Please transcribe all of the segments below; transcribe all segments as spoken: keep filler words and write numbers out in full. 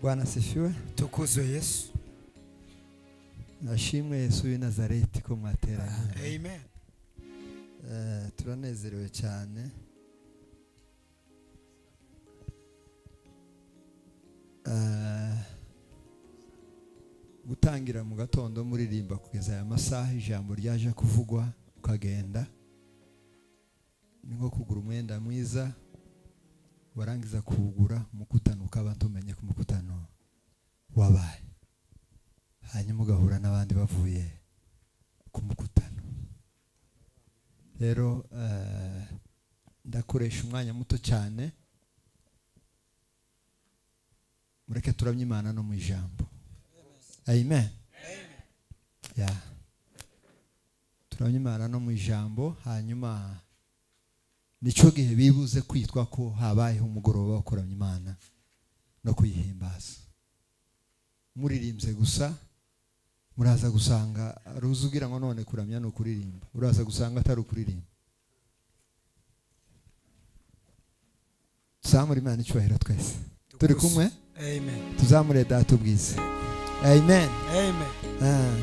Bwana sifiwe. Tukuzwe Yesu. Nashimwe Yesu w'i Nazareti ko mwateranye. Amen. Eh turanezerewe cyane. Eh gutangira mu gatondo muririmba kugeza aya masaha ijambo ryaje kuvugwa ukagenda. Ningo kugura umwenda mwiza warangiza kuwugura mukutano ukaba tumenye ku mukutano wabaye, hanyuma ugahura n'abandi bavuye ku mukutano. Rero uh, ndakoresha umwanya muto cyane mureke turamye Imana no mu ijambo. Amen. Amen. Yeah. Turamye Imana no mu ijambo, hanyuma nico gihe bibuze kwitwa ko habayeho umugoroba wo kuramya Imana no kuyihimbaza. Muririmbye gusa muraza gusanga ruzugira ngo none kuramya no kuririmba, uraza gusanga atari ukuririmba. Tuzamure Imana icyubahiro twese turi kumwe. Amen. Tuzamure data ubwize. Amen. Amen. Ah.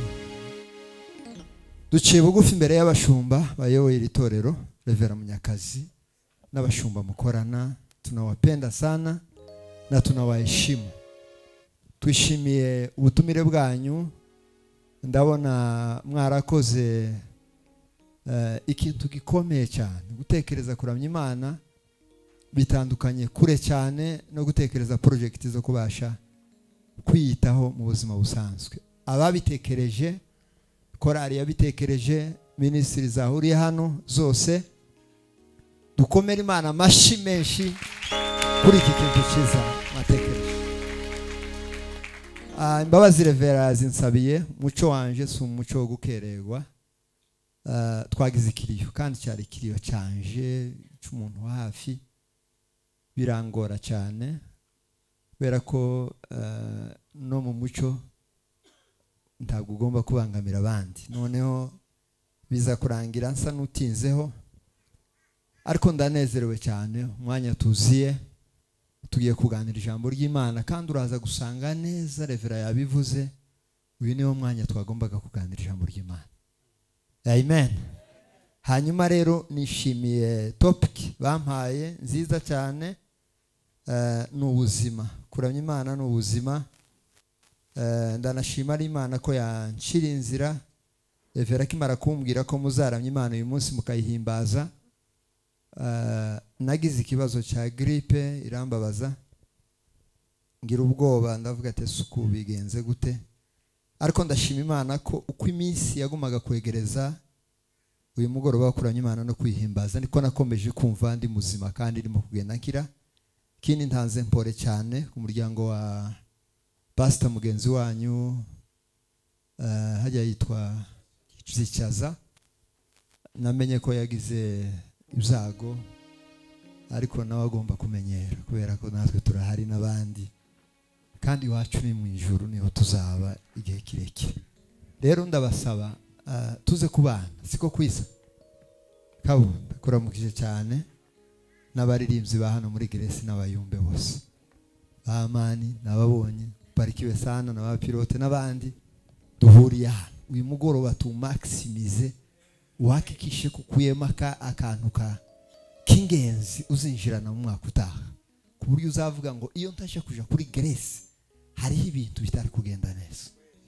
Duciye bugufi imbere y'abashumba bayoboye iri torero, Revera Munyakazi n'abashumba mukorana, tunawapenda sana na tunawaheshimu. Twishimiye ubutumire bwanyu. Ndabona mwarakoze uh, ikintu gikomeye cyane, gutekereza kuramya Imana bitandukanye kure cyane no gutekereza project zo kubasha kwiyitaho mu buzima busanzwe. Ababitekereje, korari yabitekereje, ministry zahuriye hano zose, dukomere Imana amashi menshi kuri iki kintu cyiza matekereje. Ah, imbabazi Revera zinsabiye, muco wanje si umuco wo gukererwa. Uh, twagize ikiriyo kandi cyari ikiriyo cyanje cy'umuntu wa hafi, birangora cyane kubera ko uh, no mu muco ntabwo ugomba kubangamira abandi. Noneho biza kurangira nsa nutinzeho, ariko ndanezerewe cyane. Umwanya tuziye tugiye kuganira ijambo ry'Imana, kandi uraza gusanga neza Revera yabivuze, uyu niwo mwanya twagombaga kuganira ijambo ry'Imana. Amen. Hanyuma rero nishimiye topic bampaye nziza cyane, uh, n'ubuzima. Kuramya Imana n'ubuzima. Uh, ndanashima ari Imana ko yanshira inzira. Revera kimara kumbwira ko muzaramya Imana uyu munsi mukayihimbaza. Uh, nagize ikibazo cya grippe irambabaza, ngira ubwoba, ndavuga ati suku bigenze gute, ariko ndashima Imana ko uko iminsi yagumaga kwegereza uyu mugoroba wo kuramya Imana no kwihimbaza, niko nakomeje kumva ndi muzima kandi ndimo kugenda nkira. Kindi ntanze mpore cyane ku muryango wa pastor mugenzi wanyu, uh, hajya yitwa Zicaza. Namenye ko yagize ibyago, ariko nawe agomba kumenyera kubera ko natwe turahari n'abandi, kandi wacu ni mu ijuru niho tuzaba igihe kirekire. Rero ndabasaba uh, tuze kubana, siko kwisa kabo. Kuramukije cyane n'abaririmbyi ba hano muri Grace n'abayumbe bose, Amani nababonye, barikiwe sana n'abapilote n'abandi duhuriye hano uyu mugoroba. Tu maximize uhakikishe kukuyema akantu ka kingenzi uzinjirana mu mwaka utaha, ku buryo uzavuga ngo iyo ntashe kuja kuri Grace hariho ibintu bitari kugenda neza.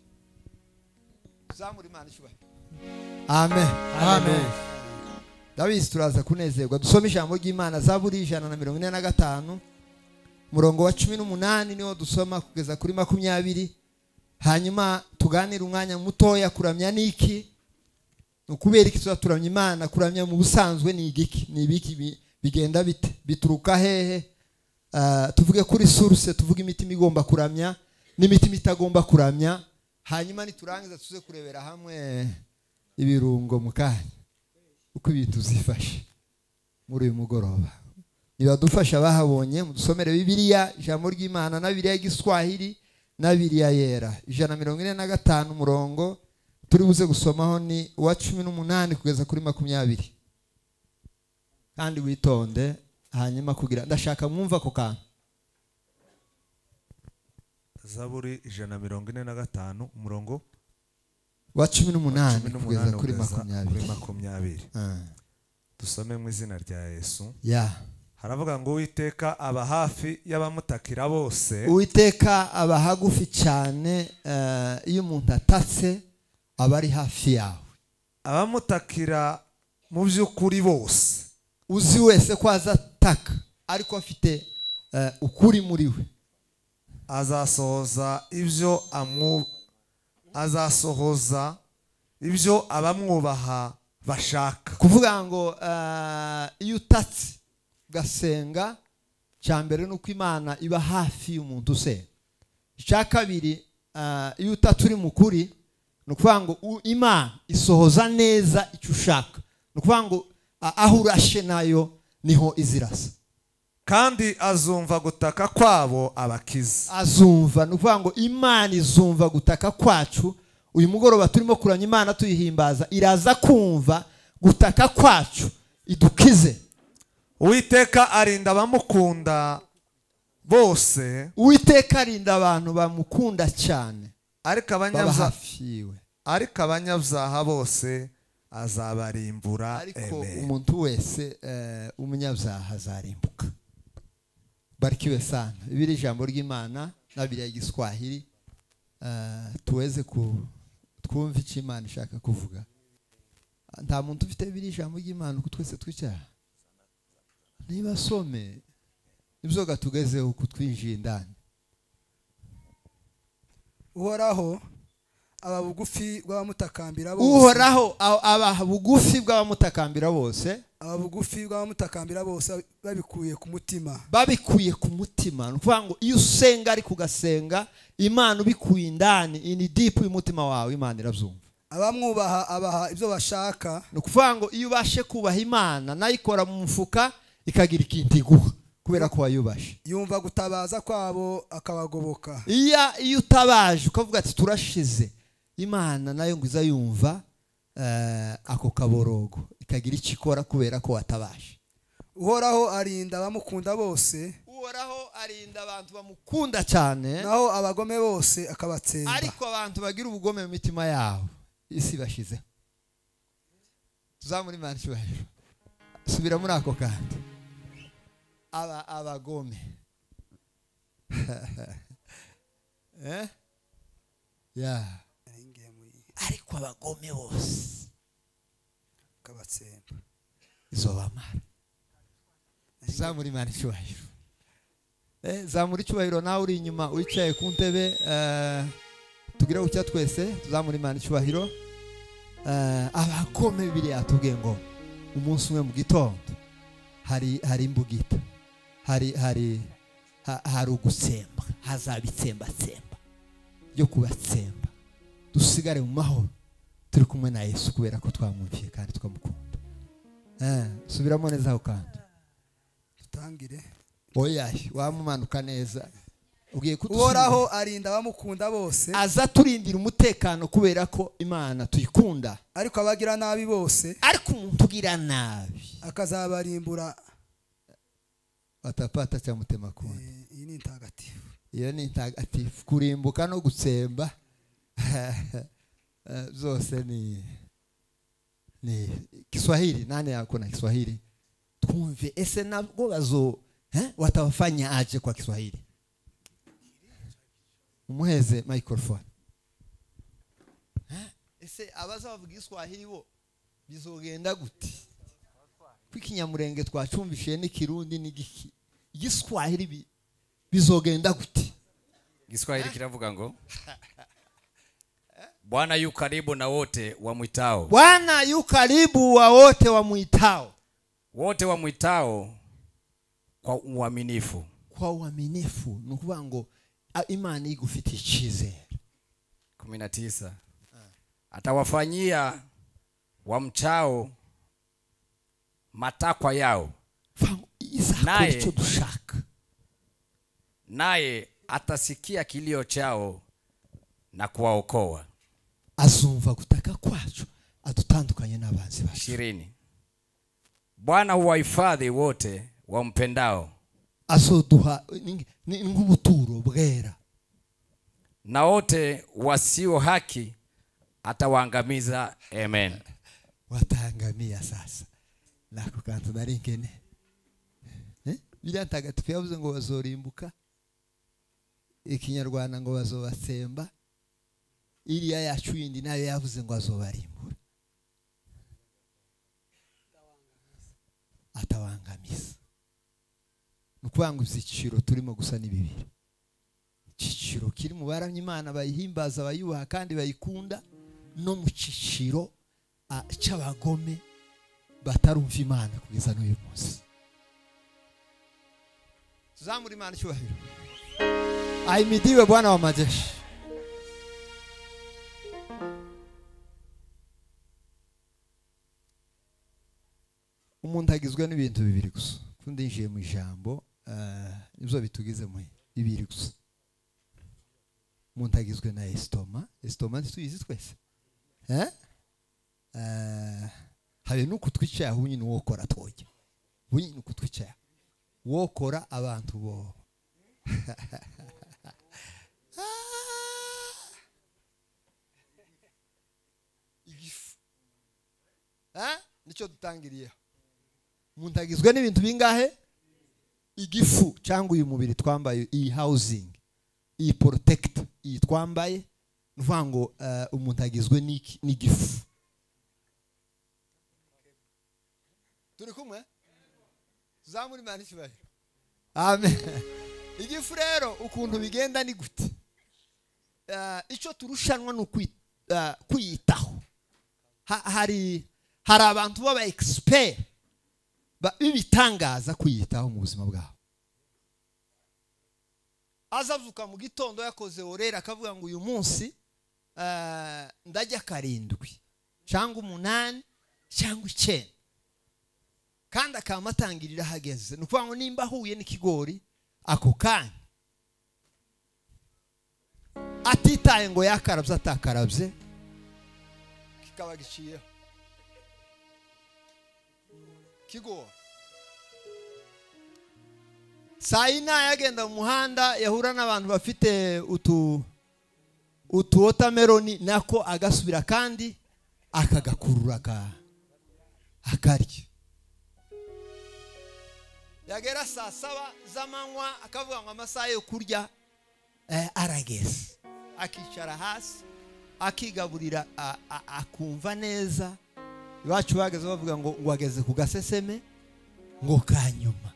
Zamuri Imana cyubahiro. Amen. Amen. David turaza kunezerwa. Dusome ijambo ry'Imana, Zaburi ijana na mirongo ine na gatanu murongo wa cumi n'umunani niho dusoma kugeza kuri makumyabiri. Hanyuma tuganira umwanya mutoya kuramya niki, ukubera iki tuzaturamya Imana. Kuramya mu busanzwe ni igiki, ni ibiki, bigenda bite, bituruka hehe. Uh, tuvuge kuri source, tuvuge imitima igomba kuramya n'imitima itagomba kuramya. Hanyuma niturangiza tuze kurebera hamwe ibirungo mukanya uko ibintu zifashe muri uyu mugoroba. Niba dufasha bahabonye mudusomere Bibiliya, ijambo ry'Imana na Bibiliya y'Igiswahili na Bibiliya yera. ijana na mirongo ine na gatanu murongo turi buze gusomaho ni wa cumi n'umunani kugeza kuri makumyabiri. Kandi witonde, hanyuma kugira ndashaka mwumva ko kantu zaburi ijana mirongo ine na gatanu umurongo wa cumi n'umunani kugeza kuri makumyabiri makumyabiri dusome mu izina rya Yesu. ya haravuga ngo Uwiteka aba hafi y'abamutakira bose. Uwiteka aba hagufi cyane iyo umuntu atatse aba ari hafi yawe. Abamutakira mu by'ukuri bose, uzi wese ko azataka ariko afite ukuri muri we, azasohoza ibyo amu azasohoza ibyo abamwubaha bashaka. kuvuga ngo iyo utatse gasenga, cyambere nuko Imana iba hafi y'umuntu usenga. Icya kabiri, iyo utaturi mukuri nukuvuga ngo Imana isohoza neza icyo ushaka. Nukuvuga ngo aho urashe nayo niho izirasa, kandi azumva gutaka kwabo abakiza. azumva nukuvuga ngo Imana izumva gutaka kwacu. Uyu mugoroba turimo kuranya Imana tuyihimbaza, iraza kumva gutaka kwacu idukize. Uwiteka arinda abamukunda bose. Uwiteka arinda abantu bamukunda cyane, ariko abanyabyaha fiwe ariko abanyabyaha bose azabarimbura. ariko umuntu wese umunyabyaha azarimbuka. Barikiwe sana. Bibiri ijambo ry'Imana na Bibiliya y'Igiswahili tuweze ku twumva icyo Imana ishaka kuvuga. Nta muntu ufite Bibiliya ijambo ry'Imana uko twese twicara. Niba some ibyo gatugezeho kutwinjiye indani. Uhoraho aba bugufi bw'abamutakambira bose. Uhoraho aba bugufi bw'abamutakambira bose. aba bugufi bw'abamutakambira bose babikuye ku mutima. babikuye ku mutima. Nukuvuga ngo iyo usenga ari kugasenga Imana ubikuye indani in deep y'umutima wawe, Imana irabyumva. Abamwubaha abaha ibyo bashaka. Nukuvuga ngo iyo ubashe kubaha Imana nayikora mu mufuka ikagira ikintu iguha kubera ko wayubashe. Yumva gutabaza kwabo akabagoboka. Iya iyo utabaje ukavuga ati turashize, Imana nayo ngo iza yumva ako kaborogo ikagira icyo ikora kubera ko watabaje. Uhoraho arinda abamukunda bose. Uhoraho arinda abantu bamukunda cyane, naho abagome bose akabatsemba. ariko abantu bagira ubugome mu mitima yabo isi bashize. Tuzamuri Imana cyubahiro. Subira muri ako kandi. Aba abagome eh ya ariko abagome bose kabatsemba izo bamara. Zamuri Imana cyubahiro. eh zamuri cyubahiro nawe uri inyuma wicaye ku ntebe, eh tugira ucya twese tuzamuri Imana cyubahiro. eh abagome bibiri yatubwiye ngo umunsi umwe mu gitondo hari hari imbugita, hari hari hari ugutsemba, hazabitsemba tsemba yo kubatsemba. Dusigare mu mahoro turi kumwe na Yesu kubera ko twamwumviye kandi twamukunda. eh subiramo neza aho kandi tutangire. oya wamumanuka neza. Ugiye Uhoraho arinda abamukunda bose. aza turindira umutekano kubera ko Imana tuyikunda. ariko abagira nabi bose, ariko umuntu ugira nabi akazabarimbura. watapata cya mutema kundi. Iyi ni ntagatifu. iyo ni ntagatifu. Kurimbuka no gutsemba zose ni ni Kiswahili. Nani yako na Kiswahili? Twumve ese nabwo bazo eh watawafanya aje kwa Kiswahili. Umuheze microphone. eh ese abaza bavuga Kiswahili bo bizogenda gute? Kwikinyamurenge twacumvishe ni Kirundi ni giki. Igiswahili bizogenda gute? Kiswahili kiravuga ngo Bwana yu karibu na wote wamwitao. Bwana yu karibu wa wote wamwitao. Wote wamwitao kwa uaminifu. Kwa uaminifu nukuvuga ngo Imana igufitiye icyizere. kumi na tisa Atawafanyia wamchao matakwa yao. Naye icyo dushaka. Naye atasikia kilio chao na kuwaokoa. Azumva gutaka kwacu atutandukanye n'abanzi bacu. ishirini Bwana huwahifadhi wote wampendao. Asoduha ngubuturo bwera. na wote wasio haki atawaangamiza. Amen. Wataangamia sasa. Nako kantu nari nkene. Eh? Biriya ntagatifu yavuze ngo bazorimbuka. Ikinyarwanda ngo bazobatsemba. Iriya yacu yindi nayo yavuze ngo azobarimbura. Atawangamiza. Nukwanga ibyiciro turimo gusa ni bibiri. Ciciro kiri mu baramye Imana bayihimbaza bayubaha kandi bayikunda, no mu ciciro cy'abagome batarumva Imana kugeza n'uyu munsi. Tuzamura Imana cyubahiro. Ahimidiwe Bwana wa majeshi. Umuntu agizwe n'ibintu bibiri gusa. Tundinjiye mu ijambo nibyo bitugize mu bibiri gusa. Umuntu agizwe na estoma. Estoma ntituyizi twese. Eh? Eh, habe nuko twicaye aho nyine wokora twoje. Bunyi nuko twicaye. Wokora abantu bo. Igifu. Eh? Nico dutangiriye. Umuntu agizwe n'ibintu bingahe? Igifu cyangwa uyu mubiri twambaye, iyi housing, iyi protect, iyi twambaye, nuvuga ngo uh, umuntu agizwe n'igifu. Turi kumwe? Zamuri Imana cyubahiro. Amen. Igifu rero ukuntu bigenda ni gute? Uh, icyo turushanwa no kwiyitaho. Ha, hari hari abantu baba expert bibitangaza kwiyitaho mu buzima bwabo. Azavuka mu gitondo yakoze orera akavuga ngo uyu munsi uh, ndajya karindwi cyangwa umunani cyangwa icyenda, kandi akamatangirira hageze. Nukuvuga ngo nimba huye n'ikigori ako kanya atitaye ngo yakarabye atakarabye kikaba giciye kigori. Saa yine yagenda mu muhanda yahura n'abantu bafite utu utu watermelon, nako agasubira kandi akagakurura ka akarya. Yagera saa saba z'amanywa akavuga ngo amasaha yo kurya eh, arageze, akicara hasi akigaburira akumva neza. Iwacu bageze bavuga ngo ngo ageze ku gaseseme ngo kanyuma.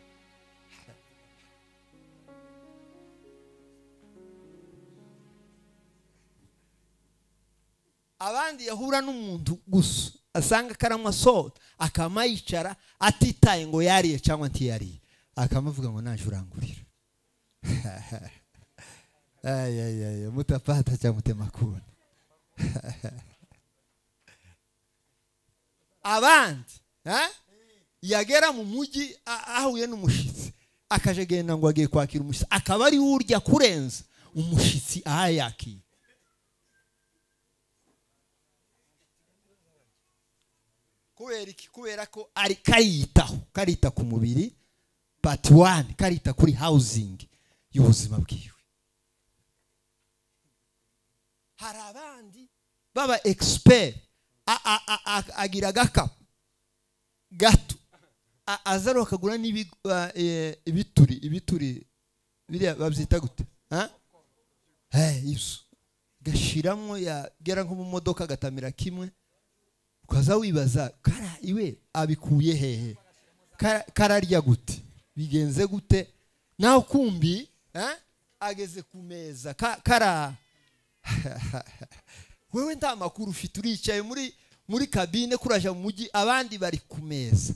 Abandi yahura n'umuntu gusa asanga karamwa soda akamayicara atitaye ngo yariye cyangwa ntiyariye, akamavuga ngo naje urangurira. Ay ay ay mutapata cha mutemakuna. Abandi eh yagera mu mugi ahuye n'umushitsi akaje genda ngo agiye kwakira umushitsi, akaba ari urya kurenza umushitsi ahayaki. Kubera iki? Kubera ko ari kayitaho, karita ku mubiri, part one, karita kuri housing y'ubuzima bwiwe. Hari abandi baba expert agira gakapu gato azaro akagura n'ibituri ibituri biriya babyita gute? Ha? Eh, izo gashiramwo yagera nko mu modoka gatamira kimwe, ukaza wibaza kara iwe abikuye hehe, kararya gute, bigenze gute, naho kumbi eh ageze ku meza kara. Wewe nta makuru ufite, uricaye muri muri kabine kuraje mu mugi, abandi bari ku meza.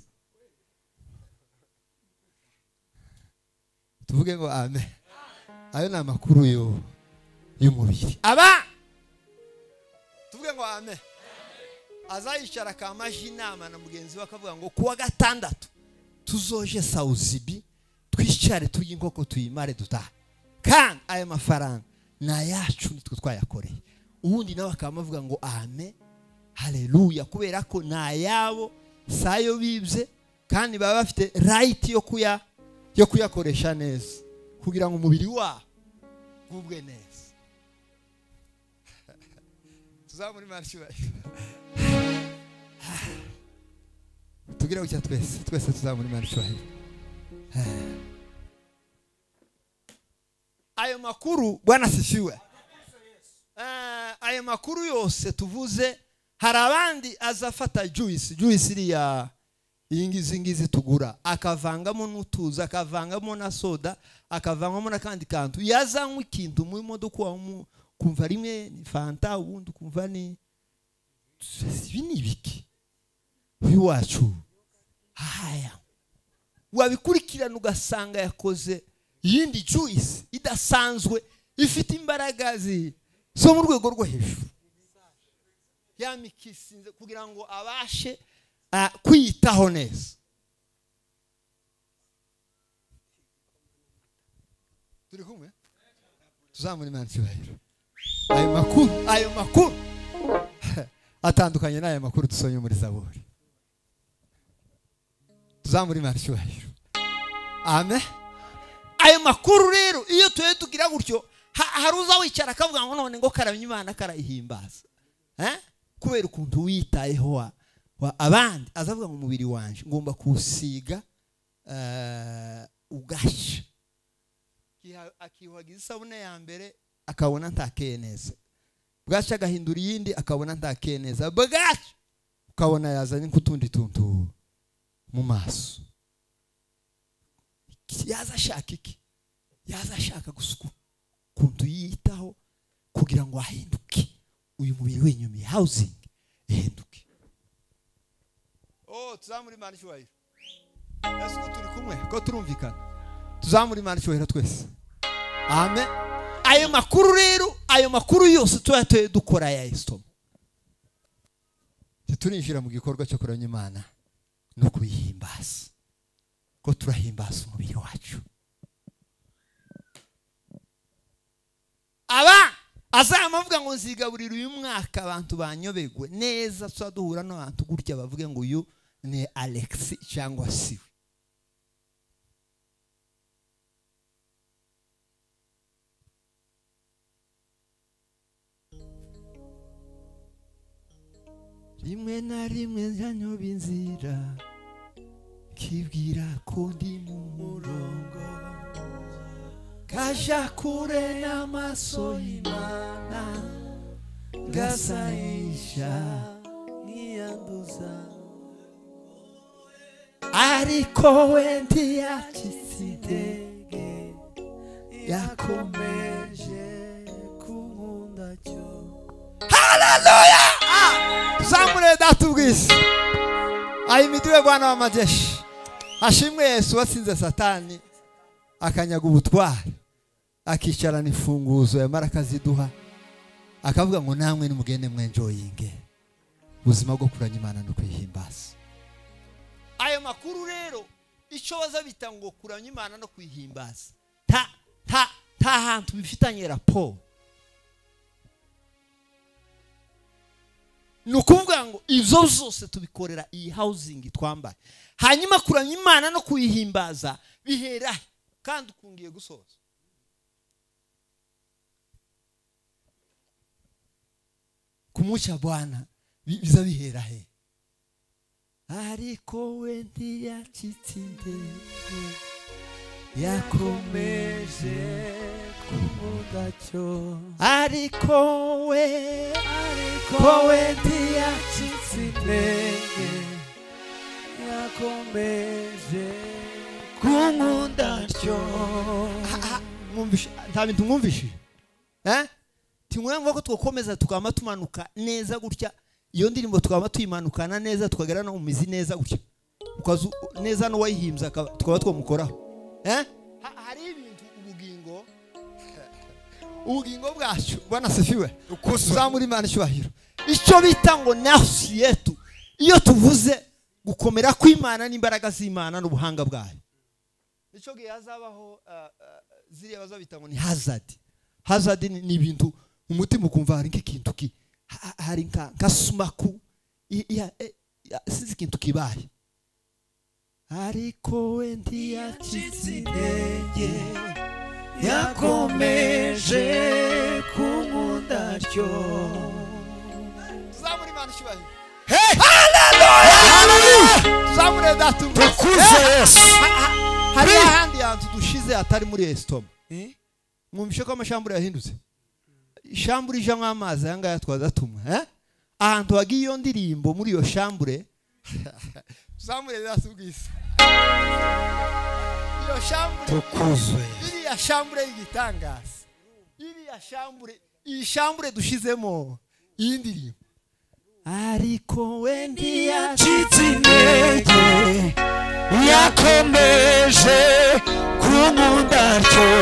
Tuvuge ngo amen. Ayo na makuru yo y'umubiri. Aba tuvuge ngo amen. Azayishara kamaje inama na mugenzi we akavuga ngo kuwa gatandatu tuzoje Sauzibi twicare turye inkoko tuyimare dutaha, kandi aya mafaranga na yacu nitwe twayakoreye. Ubundi nawe akamavuga ngo amen, haleluya, kubera ko na yabo sayo bibye kandi baba bafite right yo kuya yo kuyakoresha neza kugira ngo umubiri wa gubwe neza. tuzamura Imana icyubahiro tugire gutya twese twese tuzamura Imana icyubahiro. Ayo makuru Bwana asifiwe. Ayo makuru yose tuvuze hari abandi azafata juice juice iriya ingizi ngizi tugura akavangamo n'utuza akavangamo na soda akavangamo na kandi kantu yazanywe ikintu mu modoka wa kumva rimwe ni fanta ubundi kumva ni ibini biki biwacu haya wabikurikirana ugasanga yakoze yindi juice idasanzwe ifite imbaraga zi so mu rwego rwo hejuru yamikisinze kugira ngo abashe Uh, kwiyitaho neza. Turi kumwe? Tuzamura Imana icyubahiro. Ayo makuru, ayo makuru atandukanye n'ayo makuru dusomye muri Zaburi. Tuzamura Imana icyubahiro. Amen. Ayo makuru rero iyo tuye tugira gutyo haruza wicara akavuga ngo none ngo karamye Imana karayihimbaza. Eh? Kubera ukuntu witayeho wa abandi azavuga mu mubiri wanje ngomba kusiga ugasha akiwagiza isabune ya mbere akabona ntakeye neza bwaca agahindura iyindi akabona ntakeye neza bwaca ukabona yazanye nk'utundi tuntu mu maso yaza ashaka iki yaza ashaka gusuku kuntu yitaho kugira ngo ahinduke uyu mubiri wenyumiye housing ihinduke. Oh, tuzamura Imana icyubahiro. Yesu ko turi kumwe ko turumvikana. Tuzamura Imana icyubahiro twese. Amen. Ayo makuru rero, ayo makuru yose tuyateye dukora ya Yesu. Turinjira mu gikorwa cyo kuramya Imana no kuyihimbaza. Ko turahimbaza umubiri wacu. Aba azama avuga ngo nzigaburira uyu mwaka abantu banyobegwe neza twaduhura no abantu gutya bavuge ngo uyu ni Alex cyangwa siwe. Rimwe na rimwe njanyoba inzira kibwira ko ndi mu murongo kaja kure n'amaso y'Imana gasayisha nkiyanduza ariko we ntiyacitse intege yakomeje kunkunda cyo. Haleluya! Zamure datubwise ayimidiwe Bwana wa majeshi ashimwe Yesu watsinze Satani akanyaga ubutware akicarana ifunguzo ya maraka ziduha akavuga ngo namwe nimugende mwenjoyinge ubuzima bwo kuranya Imana no kwihimbaza. Ayo makuru rero icyo baza bita ngo kuranya Imana no kwihimbaza ta ta ta hantu bifitanye raporo. Nukuvuga ngo ivyo zose tubikorera iyi housing twambaye hanyuma kuranya Imana no kwihimbaza bihera kandi ukungiye gusoza. Kumucha Bwana biza bihera he ariko we ntiyacitse intege yakomeje kunkunda cyo ariko we ariko we ntiyacitse intege yakomeje kunkunda cyo. Mwumvishe nta bintu mwumvishe eh timwemva ko twokomeza tukama tumanuka neza gutya iyo ndirimbo tukaba tuyimanukana neza tukagera no mu mizi neza gutya ukazu neza no wayihimbza tukaba twomukoraho eh hari ibintu ubugingo ubugingo bwacu Bwana sifiwe ukuzamura Imana icyubahiro icyo bita ngo nafsi yetu iyo tuvuze gukomera kw'Imana n'imbaraga z'Imana n'ubuhanga bwayo icyo gihe hazabaho ziriya bazabita ngo ni hazard hazard ni ibintu umutima ukumva hari nk'ikintu ki hari nka sumaku sinzi ikintu kibaye ariko we ntiyacitse intege yakomeje kunkunda cyo icyubahiro. Hey! Haleluya! Zamure data umwe. Tukuze Yesu. Hari ahandi hantu dushize atari muri Estoma. Mwumvishe ko amashambure yahindutse. Ishambure ijamwe amazi yangaya twadatumwa, eh? Ahantu wagiye iyo ndirimbo muri iyo shambure. Zamure data ubwise. Iyo shambure. Tukuzwe. Iriya shambure y'igitangaza. Iriya shambure, iyi shambure dushizemo iyi ndirimbo. Ariko wendi yacitse intege yakomeje kumundaryo.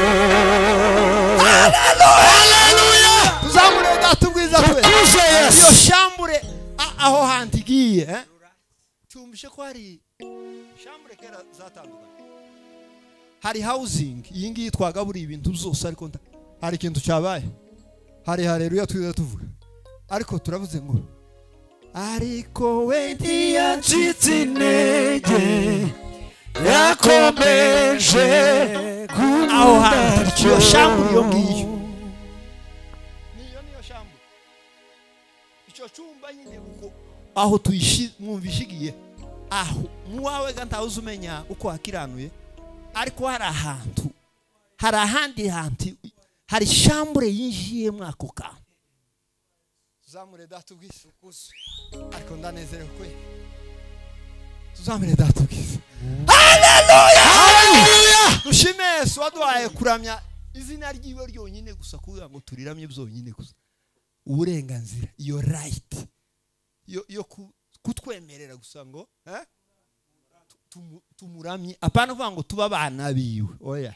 Haleluya! Tuzamure datubwiza twe. Iyo shambure aho hantu igiye, eh? Tumbishe ko hari shambure kera zatandukanye. Hari housing, iyi ngiyi twagaburiye ibintu byose ariko hari ikintu cyabaye. Hari haleluya twiza tuvuga. Ariko turavuze ngo ariko wendi yacitse intege yakomeje aho hantu iyo shambure iyo ngiyo niyo niyo shambure icyo cyumba nyine uko aho tuyishi mwumvishigiye aho muwawe ganta uzumenya uko hakiranuye ariko hari ahantu hari ahandi hantu hari shambure yinjiye mwako ka Zamure data ubwise ukuzwe. Ariko ndanezerewe kwe. Tuzamure data ubwise. Haleluya! Haleluya! Dushime Yesu waduhaye kuramya izina ryiwe ryonyine gusa kugira ngo turiramye byonyine gusa. Uburenganzira iyo right. Yo yo kutwemerera gusa ngo, eh? Tumuramye apana kuvuga ngo tuba abana biwe. Oya.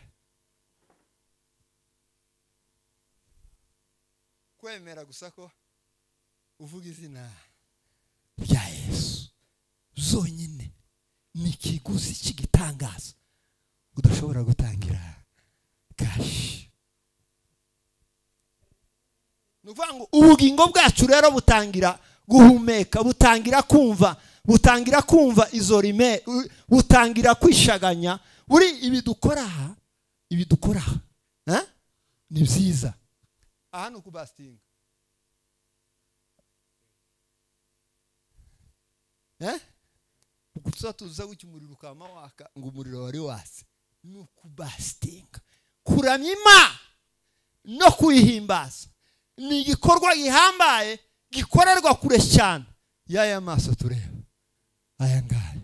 Kwemera gusa ko uvuga izina rya Yesu zonyine ni kiguzi cy'igitangaza udashobora gutangira kashi. Nuvuga ngo ubugingo bwacu rero butangira guhumeka, butangira kumva, butangira kumva izo rime, butangira kwishaganya. Buri ibidukora ibidukora eh ni byiza. Aha no kubastinga eh ukutsa tuza gukimurira ukama waka ngo umuriro wari wase nukubastinga kuramyima no kwihimbaza ni igikorwa gihambaye gikorerwa kure cyane yaya maso tureba aya ngaya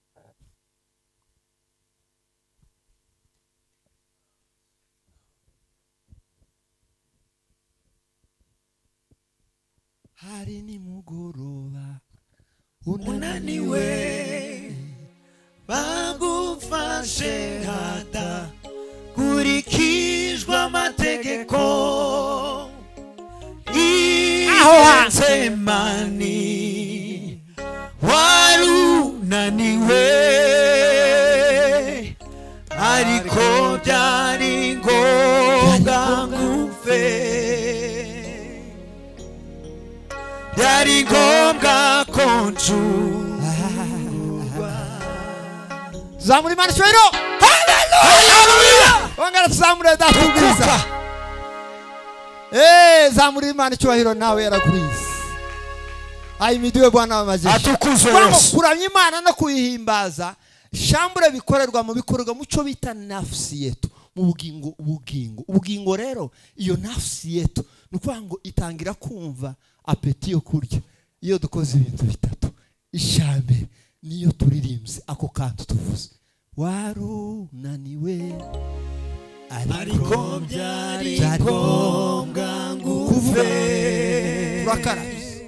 hari ni mugoroba unaniwe bagufashe hata kurikijwe amategeko ihanze mani warunaniwe ariko byari ngombwa ngufe byari ngombwa konjurwa. Zamuri Imana icyubahiro. Haleluya! Wangara tuzamure datubwiza. Eh, zamuri Imana icyubahiro nawe yarakurize. Ayimidiwe Bwana w'amajeshi. Atukuzwe Yesu. Kuramya Imana no kuyihimbaza shambure bikorerwa mu bikorerwa muco bita nafsi yetu mu bugingo ubugingo ubugingo rero iyo nafsi yetu nukuvuga ngo itangira kumva apeti yo kurya iyo dukoze ibintu bitatu. Ishambe niyo turirimbye ako kantu tuvuze warunaniwe ariko byari ngombwa nguve turakara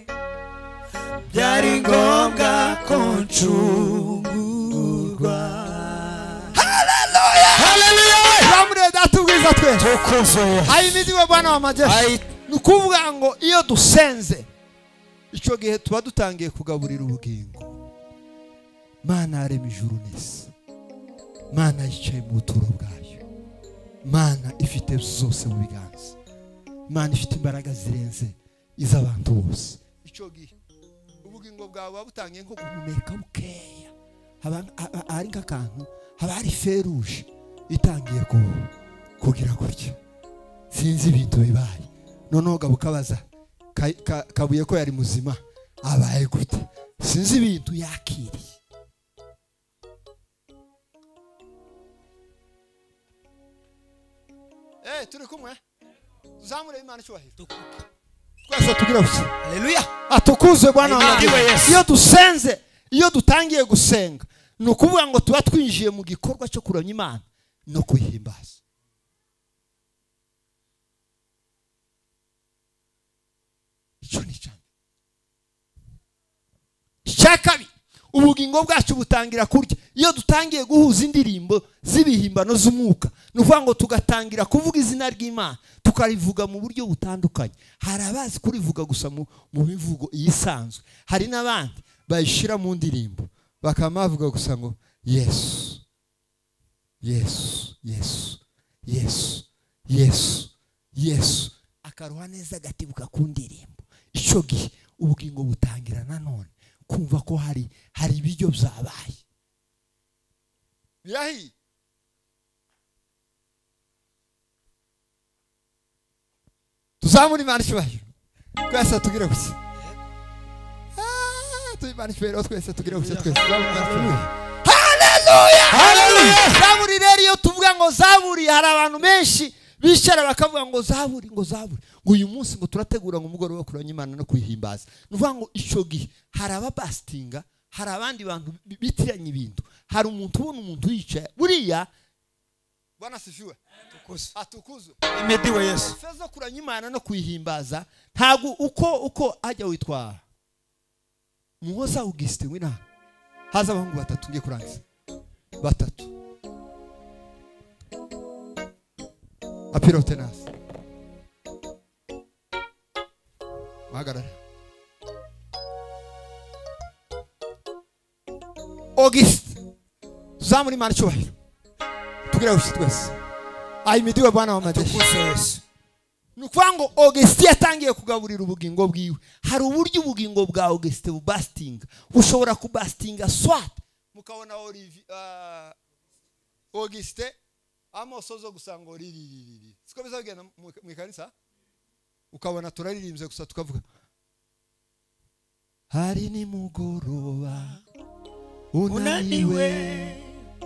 byari ngombwa koncungurwa. Haleluya! Haleluya! Zamure datubwiza twe tukuze ayimidiwe Bwana w'amajeshi. Nukuvuga ngo iyo dusenze icyo gihe tuba dutangiye kugaburira ubugingo. Mana arema ijuru n'isi, Mana yicaye mu buturo bwayo, Mana ifite zose mu biganza, Mana ifite imbaraga zirenze iz'abantu bose. Icyo gihe ubugingo bwawe butangiye nko guhumeka bukeya, hari nk'akantu haba hari feruje itangiye kugira gutya sinzi ibintu bibaye. Noneho gabukabaza kabuye ko yari muzima abaye gute sinzi ibintu yakiriye. Eh turi kumwe tuzamure Imana cyubahiro twese tugira gusa. Haleluya. Atukuzwe Bwana wanjye. Yes. Iyo dusenze iyo dutangiye gusenga ni ukuvuga ngo tuba twinjiye mu gikorwa cyo kuramya Imana no kuyihimbaza. Icyo ni cyane. Icyakabi ubugingo bwacu butangira kurya iyo dutangiye guhuza indirimbo z'ibihimbano z'umwuka, ni ukuvuga ngo tugatangira kuvuga izina ry'Imana tukarivuga mu buryo butandukanye. Hari abazi kurivuga gusa mu mivugo iyisanzwe, hari n'abandi bayishira mu ndirimbo bakaba bavuga gusa ngo Yesu Yesu Yesu Yesu Yesu Yesu, akaruha neza agatibuka ku ndirimbo. Icyo gihe ubugingo butangira nanone kumva ko hari hari ibiryo byabaye birahi. Tuzamura Imana cyubahiro twese tugira gusa. Ah tuyimana cyubahiro twese tugira gusa twese. Haleluya haleluya. Zaburi rero iyo tuvuga ngo zaburi, hari abantu benshi bicara bakavuga ngo zaburi ngo zaburi ngo uyu munsi ngo turategura ngo umugoroba wo kuramya Imana no kuyihimbaza. Nuvuga ngo icyo gihe hari ababastinga, hari abandi bantu bitiranye ibintu. Hari umuntu ubona umuntu yicaye buriya Bwana sifiwe atukuzwe Imidiwe Yesu. Fezo kuramya Imana no kuyihimbaza ntago uko uko ajya witwa Muhoza Augustin wina haza abahungu batatu ngiye kurangiza batatu apirotenas magarara August zamuri Imana cyubahiro tugira gusa twese. Ayimidiwe Bwana wa majeshi. Nukuvuga ngo August yatangiye kugaburira ubugingo bwiwe. Hari uburyo ubugingo bwa August bubastinga, ushobora kubastinga swat mukabona Olivier uh, August amosozo gusanga riri siko bizagenda mu ikanisa ukabona turaririmbye gusa tukavuga hari ni mugoroba unaniwe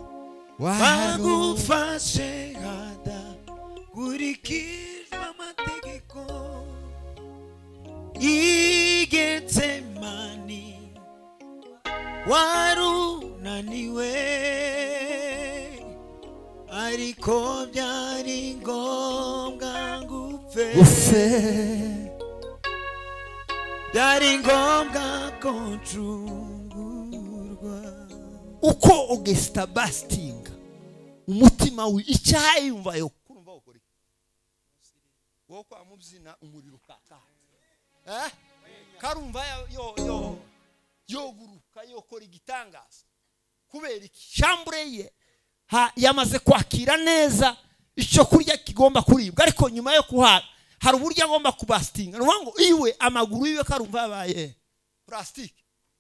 wagufashe hada kurikizwa amategeko igetsemani warunaniwe ariko byari ngombwa ngupfe byari ngombwa ko ncungurwa. Uko Augusta bastinga umutima we icyayi yumva yo kurumva ukuri wo kwa mubyina umuriro kaka eh karumva yo yo yo guruka yo kora igitangaza kubera iki chambre ye ha yamaze kwakira neza icyo kurya kigomba kuribwa, ariko nyuma yo kuha hari uburyo agomba kubastinga. Nuvuga ngo iwe amaguru yiwe karumva yabaye plastic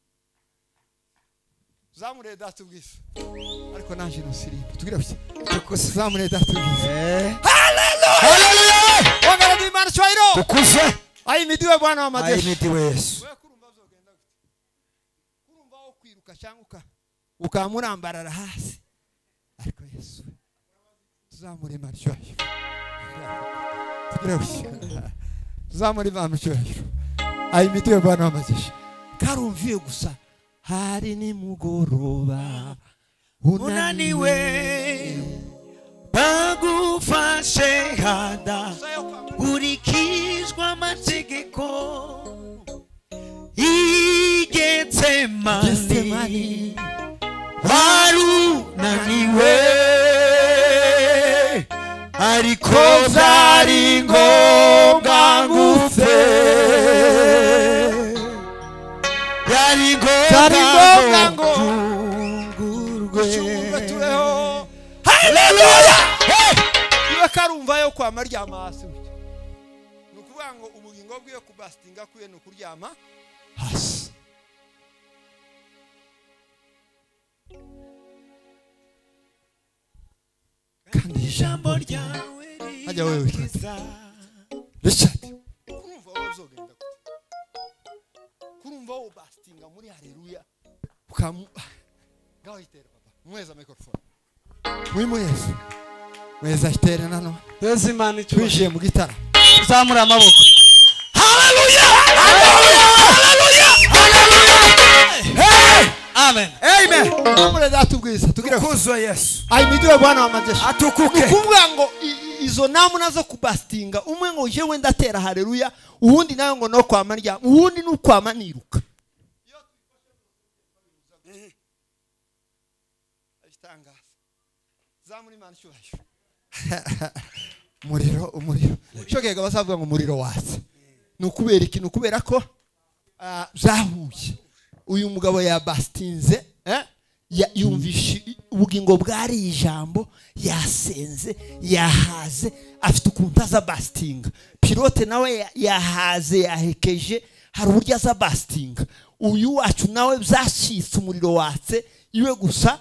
zamure datu bwise ariko nanje nosiri tugira biki tukose zamure datu bwise. Haleluya haleluya wagara Imana cywairo tukuse. Ayimidiwe Bwana wa majeshi. Ayimidiwe Yesu. Wewe kurumva zogenda gute kurumva wo kwiruka cyanguka ukamurambarara hasi, ariko Yesu zamure Imana cywairo tugira biki zamure Imana cywairo. Ayimidiwe Bwana wa majeshi karumviye gusa hari ni mugoroba unaniwe bagufashe hada kurikizwa amategeko igetsemani warunaniwe ariko byari ngombwa ngupfe byari ngombwa ngo ncungurwe. Haleluya. Iwe karumva yo kwa maryama hasi gutya, nukuvuga ngo ubugingo bwiye kubastinga kuye no kuryama hasi. Kandi ijambo ryawe hajya wewe Richard kurumva wazogenda ukumva wo bastinga muri haleluya ukamu gaho itere papa mweza microphone mwimweza mweza itere nano Yesu Imana icyo twishiye mu gitara zamura amaboko haleluya haleluya haleluya amen amen amure datubwiza tugira kuzwa Yesu ayimidiwe Bwana wa majeshi atukuke kuvuga ngo izo namuna zo kubastinga umwe ngo jewe ndatera haleluya uwundi nayo ngo no kwama rya uwundi n'ukwama niruka ayitangaza zamuri Imana cyubahiro umuriro umuriro shokega basavuga ngo umuriro watse nukubera iki nukubera ko zahuye uyu mugabo yabastinze eh yumvisha ubugingo bwari ijambo yasenze yahaze afite ukuntu aza bastinga pilote nawe yahaze yahekeje hari uburyo aza bastinga uyu wacu nawe byashitse umuriro watse iwe gusa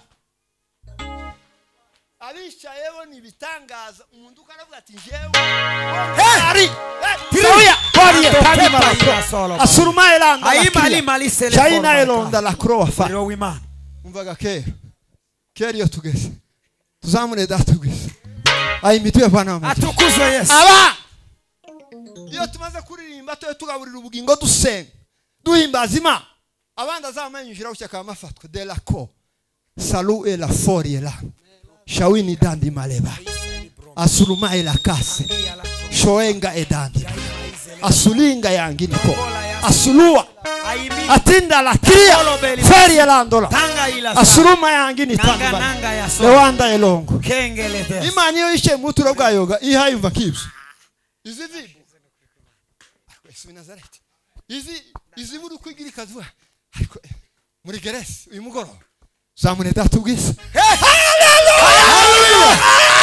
abishayeho nibitangaza umuntu ukaravuga ati jewe hari tiruya kwariye kandi mara asuruma elanda ayimali mali sele China elonda la croix fa ro w'Imana umvaga kera kera iyo tugeze tuzamure datugeze ayi mituye Bwana wa atukuzwe Yesu aba iyo tumaze kuririmba to tugaburira ubugingo dusenga duhimbaza Imana abandi azamanyinjira ucyaka amafatwa de la co salut et la folie là shawini dandi maleba asuluma ila kase shoenga edandi asulinga yanginiko asulua atinda la kia feri elandola asuluma yangini tanga lewanda elongo Imana yo ishe muturo bwayoga ihayumva kibyo izi vibo Yesu Nazareti izi izi buri kwigira ikazwa ariko muri geresi uyu mugoroba zamune datubwise haleluya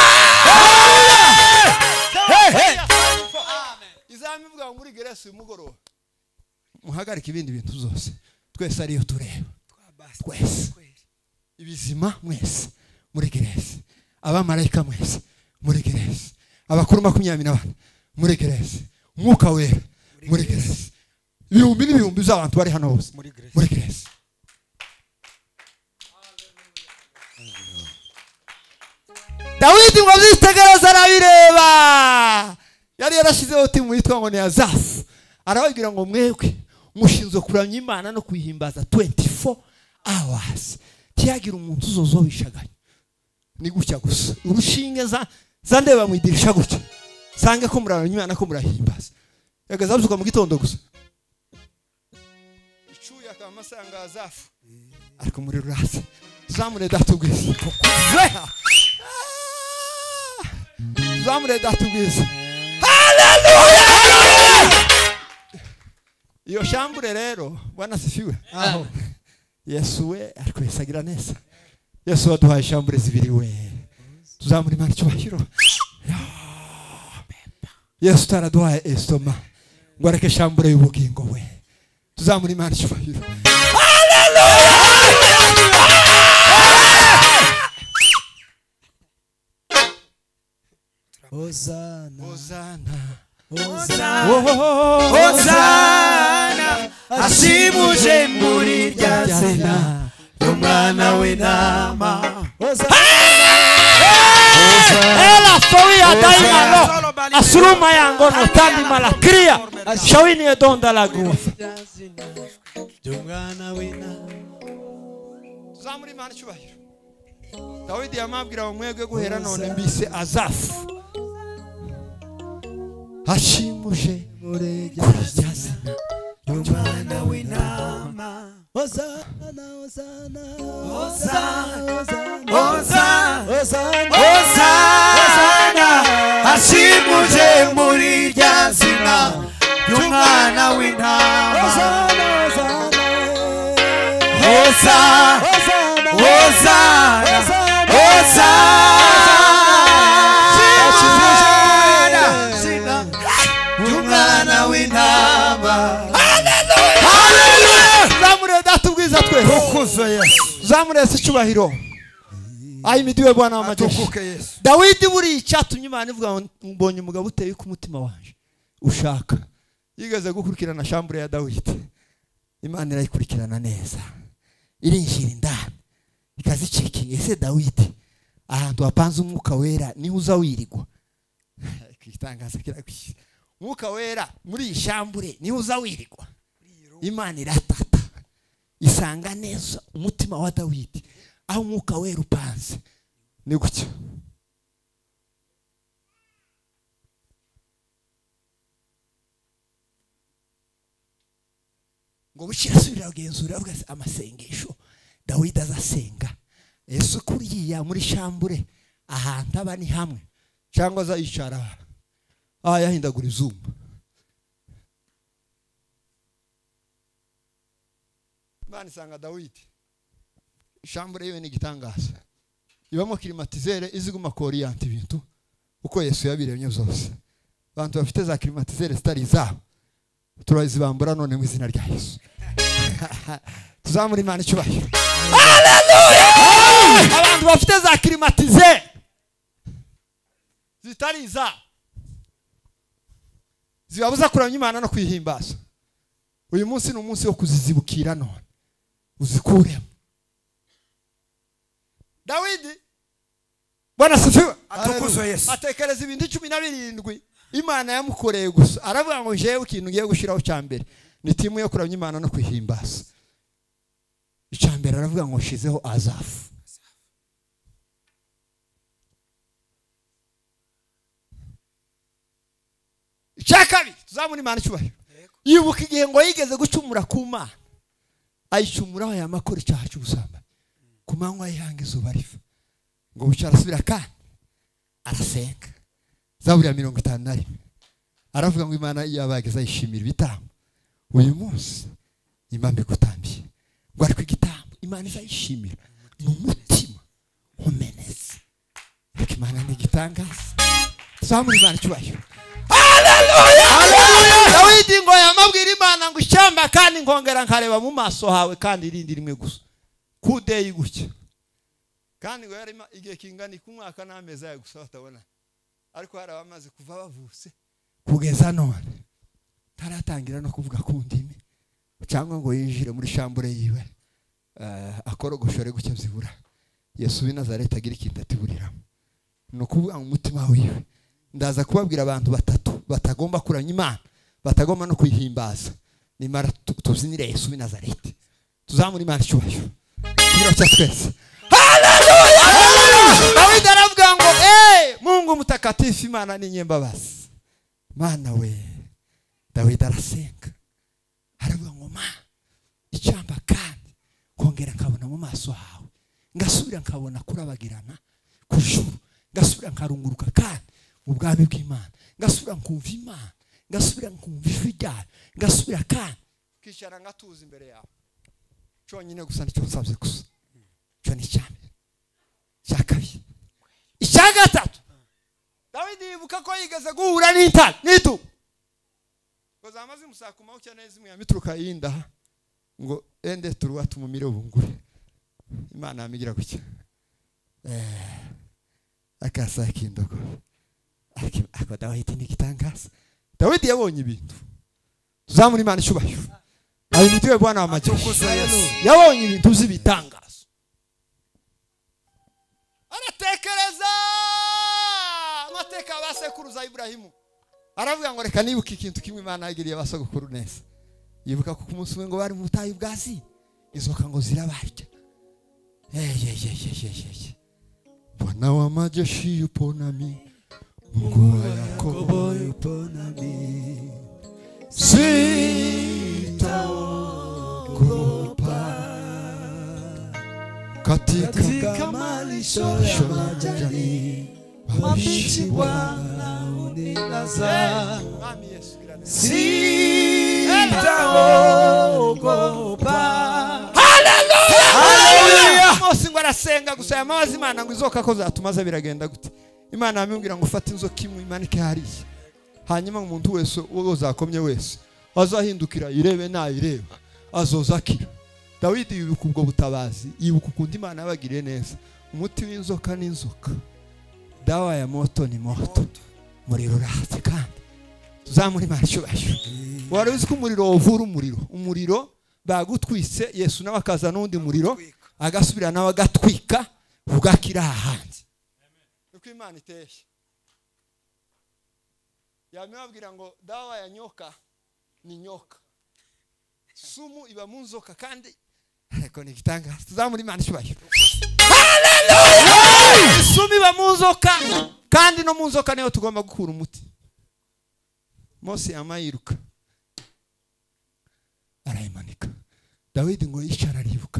izamivuga muri geresi uyu mugoroba muhagarika ibindi bintu byose twese ariyo tureba twese ibizima mwese muri geresi abamarayika mwese muri geresi abakuru makumyabiri na bane muri geresi umwuka wera muri geresi ibihumbi n'ibihumbi by'abantu bari hano hose muri geresi Dawidi ngo azitegereza arabireba yari yarashizeho timu yitwa ngo ni Azafu arababwira ngo mwebwe mushinzwe kuramya Imana no kuyihimbaza twenty-four hours tiyagira umuntu uzozo bishaganye ni gutya gusa urushinge za zandeba mu idirisha gutya sange ko muramya Imana ko murahimbaza yagaza azuka mu gitondo gusa icuya kama sanga Azafu ariko muri rurase zamure datugwiza zamure datugwiza haleluya iyo shambure rero Bwana sifiwe aho Yesu we ariko isagira neza Yesu waduhaye shambure zibiri we tuzamure Imana cyubahiro Yesu taraduhaye estoma ngo areke shambure y'ubugingo we tuzamure Imana cyubahiro Hosana Hosana Hosana ashimuje muri rya zina y'umwana w'intama Hosana ela fawia daima lo asuruma yango no tandi malakria shawini edonda la gufa y'umwana w'intama zamuri Imana cyubahiro Dawidi yamabwira umwege guhera none mbise Azafu hashimuje muri rya zina y'umwana w'intama Hosana Hosana Hosana Hosana Hosana ashimuje muri rya zina y'umwana w'intama Hosana Hosana Hosana Hosana y'umwana w'intama zamure datubwiza twe ukuzwe Yesu zamure se cyubahiro ayimidiwe Bwana wa majeshi atukuke Yesu Dawidi buri cyatumye Imana ivuga mbonye umugabo uteye ku mutima wanje ushaka yigeze gukurikirana shambure ya Dawidi Imana irayikurikirana neza irinjira indani ikazicekinga. Ese Dawidi ahantu hapanze umwuka wera niho uza wirigwa? Igitangaza kirakwishyira umwuka wera muri iyi shambure niho uza wirigwa. Imana iratata isanga neza umutima wa Dawidi aho umwuka wera upanze ni gutya. Ngo bukira asubira kugenzura avuga amasengesho Dawidi azasenga. Yesu kuriya muri shambure ahantu aba ni hamwe cyangwa azayicara ah yahindagura izuba. Imana isanga Dawidi shambure yiwe ni gitangaza ibamo klimatizere iziguma koriyante ibintu uko Yesu yabiremye zose. Abantu bafite za klimatizere zitari zabo turazibambura none mu izina rya Yesu. Tuzamura Imana icyubahiro. Haleluya! Abantu bafite za klimatizere zitari zabo zibabuza kuramya Imana no kwihimbaza. Uyu munsi ni umunsi wo kuzizibukira none uzikuremo. Dawidi Bwana sifiwe atukuzwe Yesu atekereza ibintu cumi na birindwi Imana yamukoreye gusa. Aravuga ngo jewe ikintu ngiye gushiraho cyambere ni timu yo kuramya Imana no kwihimbaza. Icyambere aravuga ngo shizeho Azafu. Icyakabiri tuzamura Imana cyubahiro. Yibuka igihe ngo yigeze gucumura ku Mana ayicumuraho aya makuru cyaha cy'ubusamba ku manywa y'ihanga izuba riva. Ngo bucara asubira kandi arasenga. Zaburi ya mirongo itanu na rimwe aravuga ngo Imana yabageza yishimira ibitambo. Uyu munsi Imana igutambiye ngo ariko igitambo Imana izayishimira ni umutima umenetse. Ariko Imana ni igitangaza. Tuzamura Imana cyubahiro. Haleluya! Haleluya! Dawidi ngo yamabwira Imana ngo ishyamba kandi nkongera nkareba mu maso hawe kandi irindi rimwe gusa kudeyi gutya. Kandi ngo yari igihe kingana ku mwaka n'amezi ayo gusa batabona. Ariko hari abamaze kuva bavuse kugeza none taratangira no kuvuga ku ndimi cyangwa ngo yinjire muri shambure yiwe akorogoshore gutya zibura. Yesu w'i Nazareti agira ikintu atiburiramo no kuvuga mu mutima wiwe. Ndaza kubabwira abantu batatu batagomba kuramya Imana batagomba no kwihimbaza. Nimara tuzinire Yesu w'i Nazareti. Tuzamura Imana icyubahiro. Kiro cya twese. Haleluya! Dawidi aravuga ngo eh Mungu mtakatifu Imana ni nyembabazi. Mana we. Dawidi arasenga. Aravuga ngo ma icyamba kandi kongera nkabona mu maso hawe. Ngasubira nkabona kurabagirana ku juru. Ngasubira nkarunguruka kandi mu bwami bw'Imana. Ngasubira nkumva Imana. Ngasubira nkumva ijwi ryayo. Ngasubira kandi kicara ngatuza imbere yawe. Cyonyine gusa nicyo nsabye gusa. Cyo ni cyane. Cyakabiri. Icya gatatu. Dawidi yibuka ko yigeze guhura n'intare nitu. Ngo zamaze musakuma ucya neza imwe yamituruka yinda ngo ende turuwa tumumire ubungure. Imana yamigira gutya. Eh akasa kindogo. Ako Dawidi ni gitangaza. Dawidi yabonye ibintu. Tuzamura Imana icyubahiro. Ayo nitiwe Bwana wa majeshi. Yabonye ibintu by'ibitangaza. Aratekereza amateka abasekuruza Ibrahimu. Aravuga ngo reka nibuka ikintu kimwe Imana yagiriye abasogokuru neza. Yibuka ko ku munsi ngo bari mu butayu bwasi izoka ngo zirabarya. Eh ye ye ye ye ye. Bwana wa majeshi yupo nami. Mungu wa Yakobo yupo nami. Sitaogopa katika malisho ya majani mabichi. Bwana unilaza. Sitaogopa. Haleluya! Haleluya! Mose ngo arasenga gusa yamazi Imana ngo izoka ko zatumaza biragenda gute. Imana yamubwira ngo ufate inzoka imwe imanike hariya. Hanyuma umuntu wese uzakomye wese azahindukira irebe nayireba azoza akira. Dawidi yibuka ubwo butabazi, yibuka ukundi Imana yabagiriye neza. Umuti w'inzoka n'inzoka, dawa ya moto ni moto, muriro urahatse kandi tuzamura Imana icyubahiro. Wari uzi ko umuriro uvura umuriro, umuriro bagutwitse Yesu nawe akaza n'undi muriro agasubira nawe agatwika ugakira hanze uko Imana iteye yamubwira ngo dawa ya nyoka ni nyoka sumu iba mu nzoka kandi ariko nigitanga tuzamuri Imana cyubahiro haleluya sumu iba mu nzoka kandi no mu nzoka niyo tugomba gukura umuti Mose yamayiruka arayimanika Dawidi ngo yicara aribuka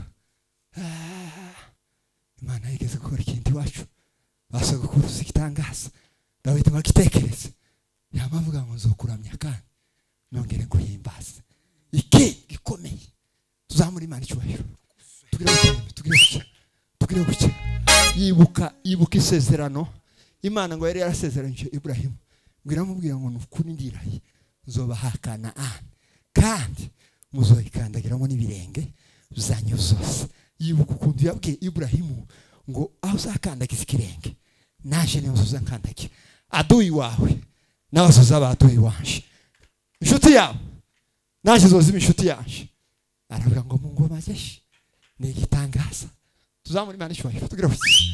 Imana yigeze gukora ikindi wacu basa gukora igitangaza Dawidi bakitekereza yamavuga ngo nzokuramya kandi nongere guhimbaza iki gikomeye tuzamuri Imana cyubahiro tugire tugire tugire gucya yibuka yibuka isezerano Imana ngo yari yarasezeranyije Ibrahim ngiramubwira ngo nukuri ndiraye nzobahakana an kandi muzoyikandagiramo n'ibirenge zanyu zose yibuka ukuntu yabwiye Ibrahim ngo aho uzakandagiza ikirenge naje niyo uzankandagira aduyi wawe n'abasoza baduyi wanje inshuti yawe naje zozima inshuti yaje aravuga ngo mu ngoma zeshi ni igitangaza tuzamuri Imana cyubahiro tugira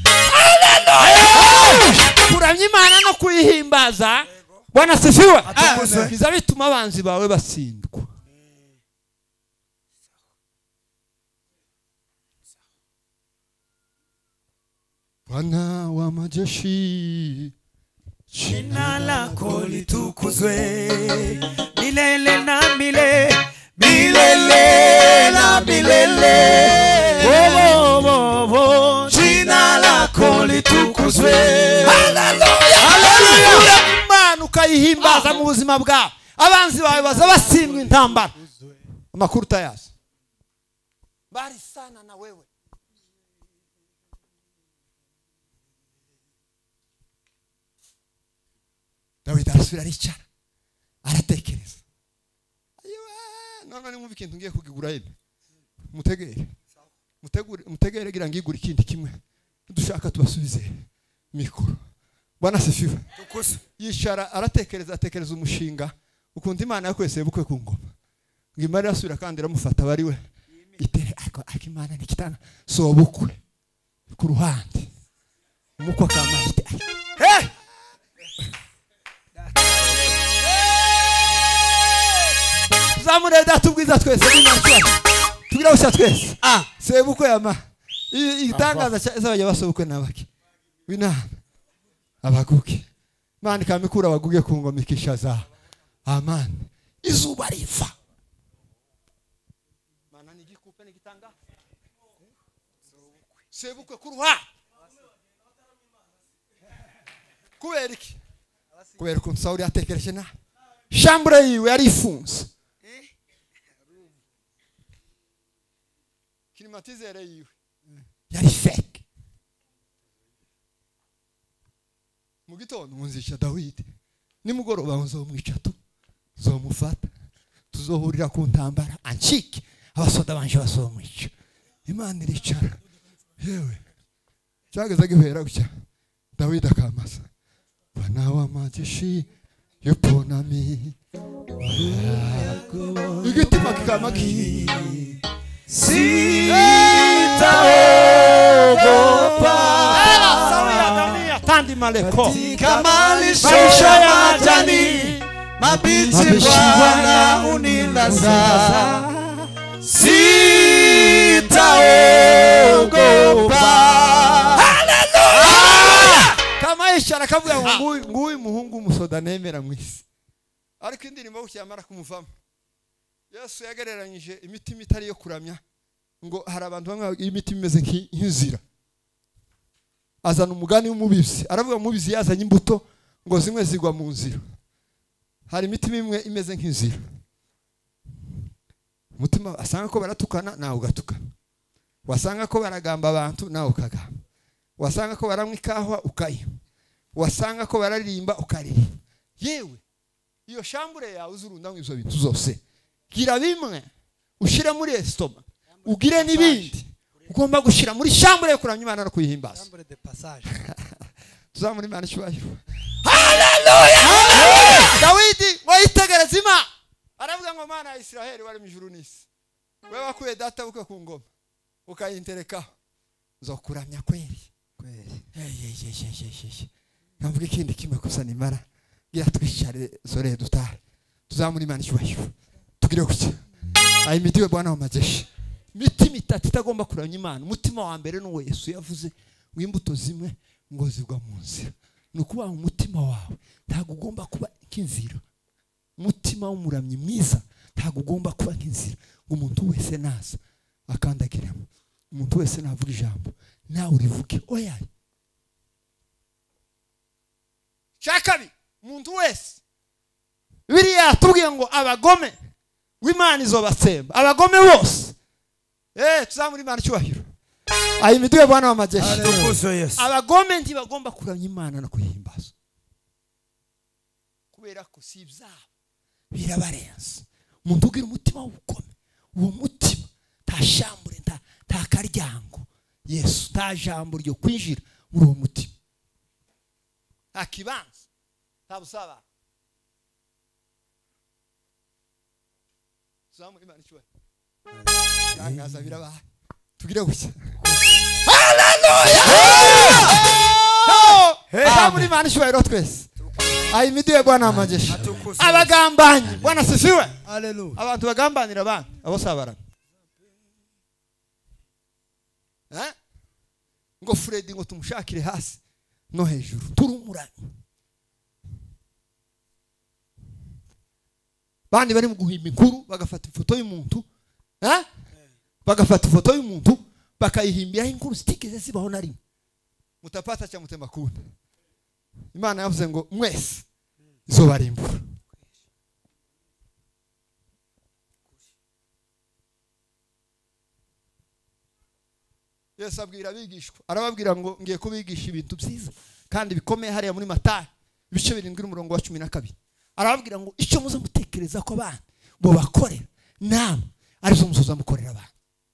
kuramya Imana no kuyihimbaza Bwana sifiwe biza bituma abanzi bawe basindwa Bwana wa majeshi jina lako litukuzwe milele na milele milele na milele wo wo wo jina lako litukuzwe haleluya haleluya Imana ukayihimbaza mu buzima bwawe abanzi bawe baza basindwa intambara amakuru utayazi bari sana na wewe Dawidi arasubira aricara aratekereza ayiwa none nimwumva ikintu ngiye kugigura ibi mutegere mutegure mutegere gira ngigura ikindi kimwe dushaka tubasubize mikoro Bwana sifiwe tukuze yishara aratekereza atekereza umushinga ukunda Imana yakwese bukwe ku ngoma ngimara yasubira kandi ramufata bari we itere ariko akimana nikitanga so bukwe ku ruhande umukwa kamahite hey zamure datubwiza twese n'imana tugira usha twese ah sebukwe yama igitangaza cy'abaye basobukwe nabaki winana abaguke mani kamikura abaguge ku ngoma ikishaza amen izuba riva mana nigikupe nigitanga sebukwe kuruha kubera iki kubera ko Sauli atekereje na chambre yiwe yari ifunze climatisere yiwe yari fake mu gitondo munzisha Dawidi nimugoroba nzomwica tu zomufata tuzohurira ku ntambara anchiki abasoda banje basomwica Imana iricara yewe cyageza gihera gucya Dawidi akamasa Bwana wa majeshi yupo nami igitima kikamaki sitaogopa tandi maleko kama lisho ya majani mabichi Bwana unilaza sitaogopa haleluya kama ishara kavuga ngo nguyu nguyu muhungu umusoda nemera mwisi ariko indirimbo cyamara kumuvamo Yesu yagereranyije imitima itari yo kuramya ngo hari abantu bamwe imitima imeze nk'inzira azana umugani w'umubibyi aravuga umubibyi yazanye imbuto ngo zimwe zigwa mu nzira hari imitima imwe imeze nk'inzira umutima asanga ko baratukana nawe ugatukana wasanga ko baragamba abantu nawe ukagamba wasanga ko baramwe ikahwa ukayi wasanga ko bararirimba ukaririmba yewe iyo shambure yawe uzurunda nk'ivyo bintu zose gira bimwe ushira muri estoma ugire nibindi ugomba gushira muri shambure kuramya Imana no kuyihimbaza Chambre de passage. tuzamuri Imana cyubahiro haleluya Dawidi wayitegereza Imana aravuga ngo Mana ya Isiraheli wari mu ijuru n'isi wewe wakuye data buke ku ngoma ukayinterekaho nzokuramya kweri kweri hey nkamvuga ikindi kimwe kusa nimara gira twishare sore dutahe tuzamura Imana cyubahiro tugire gutya ayi mitiwe Bwana wa majeshi mitima itatu itagomba kuramya Imana umutima wa mbere n'uwo Yesu yavuze ngo imbuto zimwe ngo zigwa mu nzira nukuba umutima wawe ntago ugomba kuba nk'inzira umutima w'umuramyi mwiza ntago ugomba kuba nk'inzira ngo umuntu wese naza akandagiramo umuntu wese navuga ijambo nawe urivuge oya shakabi umuntu wese biriya tubwiye ngo abagome w'Imana izobatsemba abagome bose eh tuzamura Imana cyubahiro ayi miduye Bwana wa majeshi abagome ntibagomba kuramya Imana no kuyihimbaza kubera ko si ibyabo birabarenza umuntu ugira umutima w'ubugome uwo mutima tashambure nta takaryango Yesu tajambo ryo kwinjira muri uwo mutima akibanza tabusaba tuzamura Imana cyubahiro yangaza birabaha tugire gutya haleluya tuzamura Imana cyubahiro twese ayi midiwe Bwana wa majeshi abagambanyi Bwana sifiwe haleluya abantu bagambanira abantu abo sabara eh ngo Fred ngo tumushakire hasi no hejuru turumuranye bandi bari mu guhimba inkuru bagafata ifoto y'umuntu eh bagafata ifoto y'umuntu bakayihimbira inkuru zitigeze zibaho na rimwe mutapata cya mutema kunda Imana yavuze ngo mwese izobarimbura Yesu abwira abigishwa arababwira ngo ngiye kubigisha ibintu byiza kandi bikomeye hariya muri Matayo ibice birindwi n'umurongo wa cumi na kabiri arababwira ngo icyo muza mutekereza ko abantu bo bakorera namwe arizo musoza mukorera abantu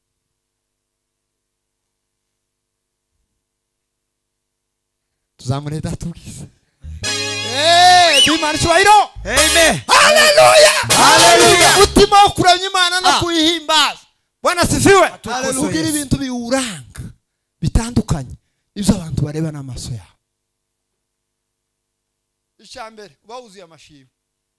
tuzamure datubwiza eh Imana cyubahiro amen haleluya haleluya utima wo kuramya Imana no kuyihimbaza Bwana sifiwe ugira ibintu biuranga bitandukanye ibyo abantu bareba n'amaso yabo icyambere bawuzuye amashimwe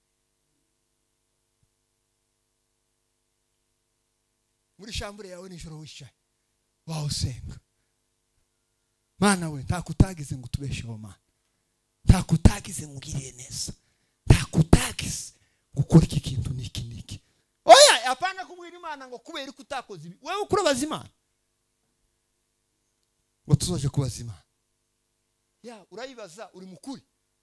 muri shambure yawe nijoro wicaye wawusenga Mana we ntakutagize ngo tubesheho Mana ntakutagize ngo ugire neza ntakutagize gukora iki kintu niki niki oya apana kubwira Imana ngo kubera ko utakoze ibi wewe ukurobaza Imana ngo tuzoje kubaza Imana ya urayibaza uri mukuri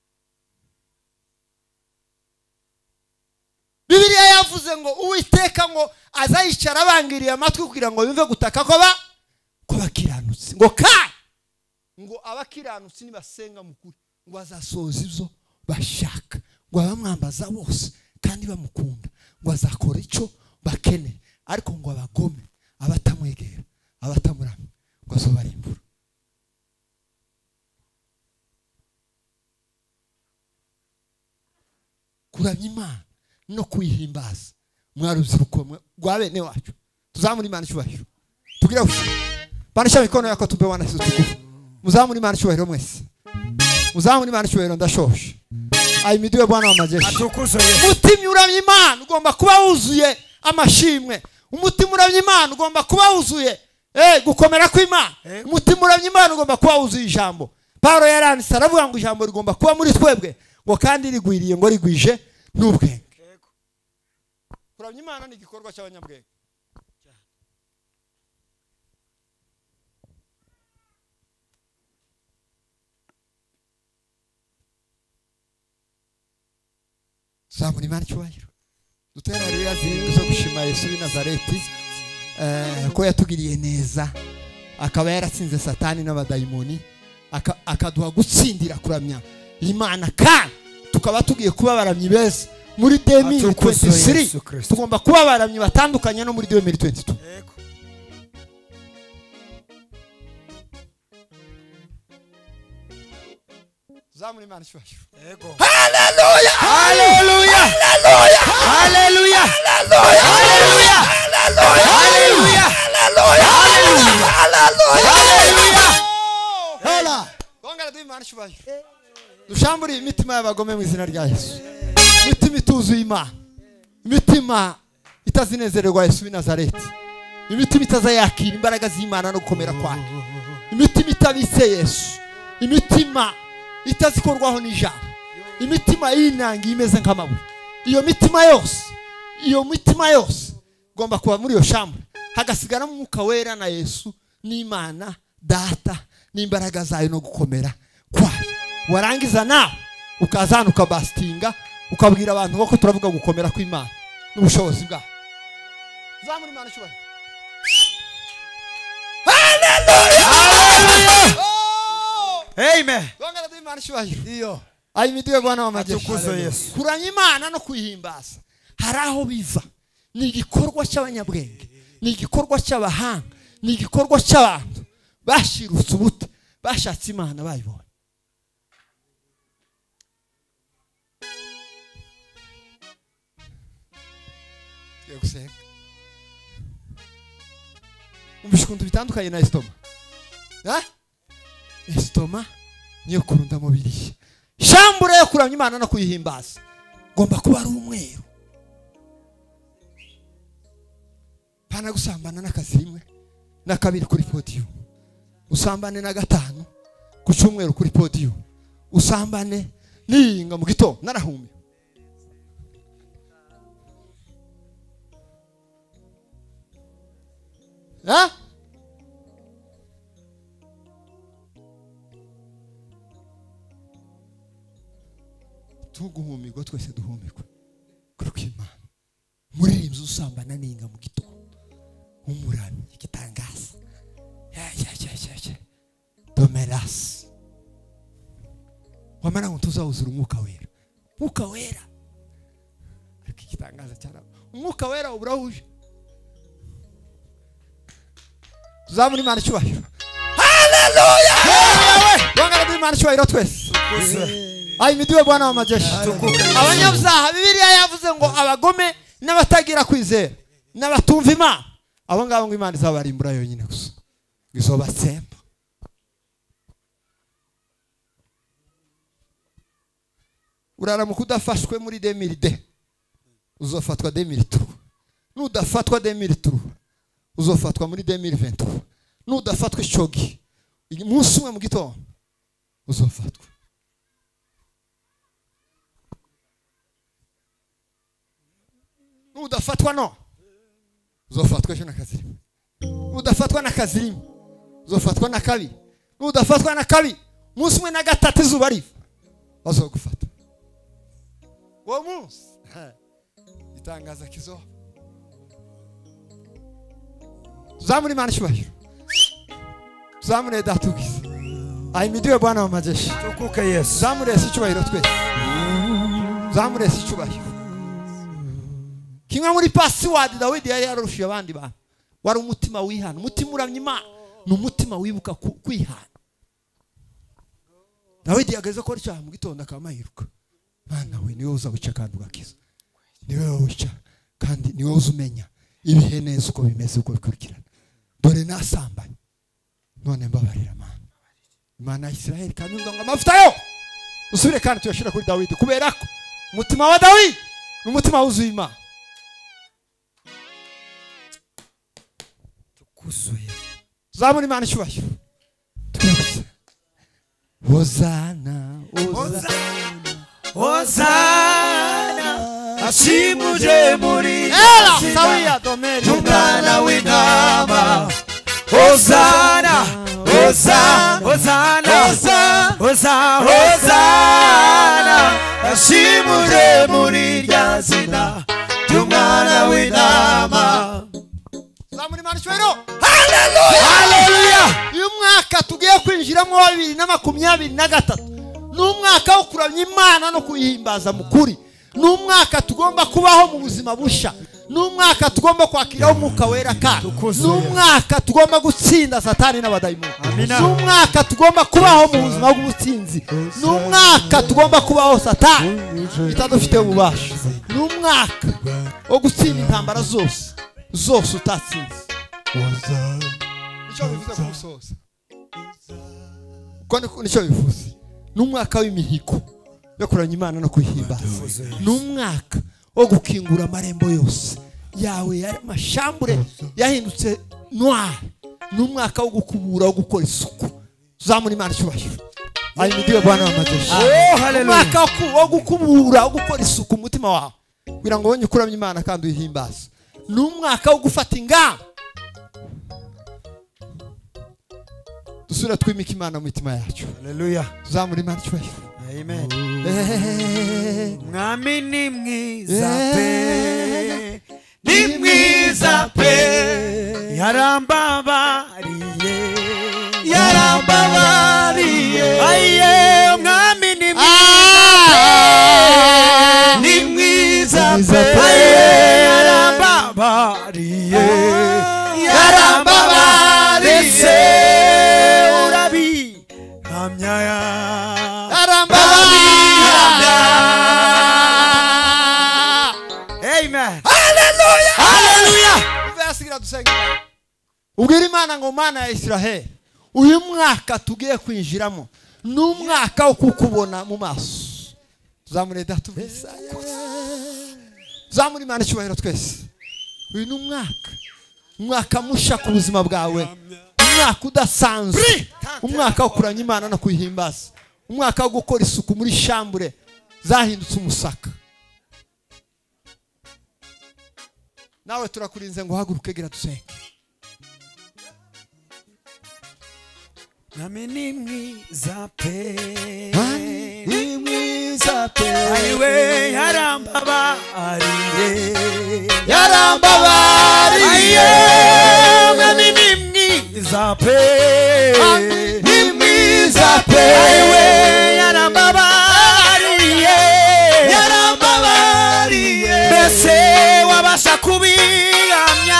Bibiliya yavuze ngo Uwiteka ngo azayicara abangiriye amatwi kugira ngo yumve gutaka ko ba ko bakiranutse ngo ka ngo abakiranutse nibasenga mukuri ngo azasoza ibyo bashaka ngo abamwambaza bose kandi bamukunda ngo azakora icyo bakene ariko ngo abagome abatamwegera abatamuramya ngo azobarimbura kuramya Imana no kuyihimbaza mwaruziruko rwa bene wacu tuzamura Imana cyubahiro tugira banisha mikono yako tumbe wana Yesu tukufu muzamura Imana cyubahiro mwese muzamura Imana cyubahiro ndashoshe ayimidiwe Bwana wa majeshi umutima uramya Imana ugomba kuba wuzuye amashimwe umutima uramya Imana ugomba kuba wuzuye eh gukomera kw'Imana umutima uramya Imana ugomba kuba wuzuye ijambo Paulo yaranditse aravuga ngo ijambo rigomba kuba muri twebwe ngo kandi rigwiriye ngo rigwije n'ubwenge kuramya Imana ni igikorwa cy'abanyabwenge Zamuri Imana cyubahiro dutera haleluya zirindwi zo gushima Yesu w'i Nazareti eh ko yatugiriye neza akaba yaratsinze satani n'abadayimoni akaduha gutsindira kuramya Imana kandi tukaba tugiye kuba baramyi beza muri deux mille vingt-trois tugomba kuba baramyi batandukanye no muri deux mille vingt-deux Zamuri Imana cyubahiro yego haleluya haleluya haleluya haleluya haleluya Hallelujah. Hallelujah. Hallelujah. Hola. Bongera duimana cyubahiro. Dushamburi imitima y'abagome mu izina rya Yesu. Imitima ituzuye Imana. Imitima itazinezererwa Yesu w'i Nazareti. Imitima itazayakira imbaraga z'Imana no gukomera kwayo. Imitima itabise Yesu. Imitima itazikorwaho n'ijambo. Imitima y'inangi imeze nk'amabuye. Iyo mitima yose, iyo mitima yose gomba kuba muri yo shambura. Hagasigara umwuka wera na Yesu n'Imana data n'imbaraga zayo no gukomera kwayo. Warangiza nawe ukazana ukabastinga ukabwira abantu ko turavuga gukomera kw'Imana n'ubushobozi bwayo. Zamuri Imana cyubahiro. Hallelujah. Amen. Bongera duimana cyubahiro. iyo Ayimidiwe Bwana wa majeshi. Atukuzo Yesu. Kuranya Imana no kuyihimbaza hari aho biva. Ni igikorwa cy'abanyabwenge, ni igikorwa cy'abahanga, ni igikorwa cy'abantu bashirutse ubute bashatse Imana bayibonye. Tugiye gusenga. Umbishukuntu bitandukanye na estoma. Ha? Estoma niyo kurunda mubiri. Shambure yo kuramya Imana no kuyihimbaza gomba kuba ari umweru. Pana gusambana n'akazi rimwe na kabiri kuri podium. Usambane na gatanu ku cyumweru kuri podium. Usambane ninga mu gito narahumye. Ha? Tuguhumigwa twese duhumigwa kuri kw'Imana. Muririmbyi usambana ninga mu gitondo umuramyi igitangaza ya ya ya ya ya domeras wamana ngo tuzawuzura umwuka wera umwuka wera ariko igitangaza cyane umwuka wera uburahuje. Tuzamuri Imana cyubahiro. Hallelujah. Bongera duimana cyubahiro twese. Ayimidiwe Bwana wa majeshi. Abanyabyaha Bibiliya yavuze ngo abagome n'abatagira kwizera n'abatumva Imana abo ngabo ngo Imana izabarimbura yonyine gusa izobatsemba. Urara mu kudafashwe muri deux mille deux uzofatwa deux mille trois. Nudafatwa deux mille trois uzofatwa muri deux mille vingt-trois. Nudafatwa icogi umunsi umwe mu gitondo uzofatwa. Nudafatwa no uzofatwa ejo na kazi rimwe. Nudafatwa na kazi rimwe uzofatwa na kabiri. Nudafatwa na kabiri umunsi umwe na gatatu izuba riva bazogufata. Uwo munsi itangaza kizo. Tuzamuri Imana cyubahiro. Tuzamure datugize. Ayimidiwe Bwana wa majeshi. Tukuke Yesu. Tuzamure Yesu cyubahiro twese. Tuzamure Yesu cyubahiro. Kimwe muri password Dawidi yari yarushiye abandi bantu wari umutima wihana. Umutima uramya Imana ni umutima wibuka kwihana. Dawidi yageze ko cyaha mu gitondo akamayiruka. Mana we niwe uzabica kandi ugakiza. Niwe ubica kandi niwe uzumenya ibihe neza uko bimeze uko bikurikirana. Dore nasambanye none mbabarira Mana. Imana ya Isiraheli kandi ngo amavuta yo usubire kandi tuyashira kuri Dawidi kubera ko umutima wa Dawidi n'umutima wuzuye Imana. Tukuzuye. Zamuri Imana cyubahiro. Hosana, Hosana, Hosana, ashimuje muri Ela, sawiya domeri. Umwana w'intama. Hosana, Hosana, Hosana, Hosana, Hosana, ashimuje muri rya zina ry'umwana w'intama. Zamuri Imana cyubahiro. Hallelujah. Hallelujah. Uyu mwaka tugiye kwinjiramo wa bibiri na makumyabiri na gatatu n'umwaka wo kuramya Imana no kuyihimbaza mukuri. N'umwaka tugomba kubaho mu buzima busha. N'umwaka tugomba kwakiraho umwuka wera kandi. N'umwaka tugomba gutsinda Satani n'abadayimoni. N'umwaka tugomba kubaho mu buzima bw'ubutsinzi. N'umwaka tugomba kubaho Satani itadufite ububasha. N'umwaka wo gutsinda intambara zose zose utatsinze nicyo bivuze kumusoza uko nicyo bivuze n'umwaka w'imihigo yo kuramya Imana no kuyihimbaza n'umwaka wo gukingura amarembo yose yawe yari amashambure yahindutse noir n'umwaka wo gukubura wo gukora isuku zamura Imana cyubahiro ayimidiwe Bwana wa majeshi oh haleluya umwaka wo gukubura wo gukora isuku umutima wawe kugira ngo wonye kuramya Imana kandi uyihimbaza n'umwaka wo gufata ingamba dusura twimika Imana mu mitima yacu haleluya zamura Imana cyubahiro amen mwami ni mwiza pe ni mwiza pe yarambabariye yarambabariye aye mwami ni mwiza ni mwiza pe yarambabariye yarambabariye urabi hamya amen haleluya haleluya uzasigira dusenga ubwira Imana ngo Mana ya Israheli uyu mwaka tugiye kwinjiramo n'umwaka wo kukubona mu maso zamure datubisa zamure Imana cyubahiro twese uyu n'umwaka umwaka musha ku buzima bwawe umwaka udasanzwe umwaka wo kuramya Imana no kuyihimbaza umwaka wo gukora isuku muri shambure zahindutse umusaka nawe turakurinze ngo haguruke gira dusenge nami ni mwiza pe ni mwiza pe ayiwe yarambabariye yarambabariye nami ni mwiza pe ni mwiza pe ayiwe yarambabariye yarambabariye mbese wabasha kubihamya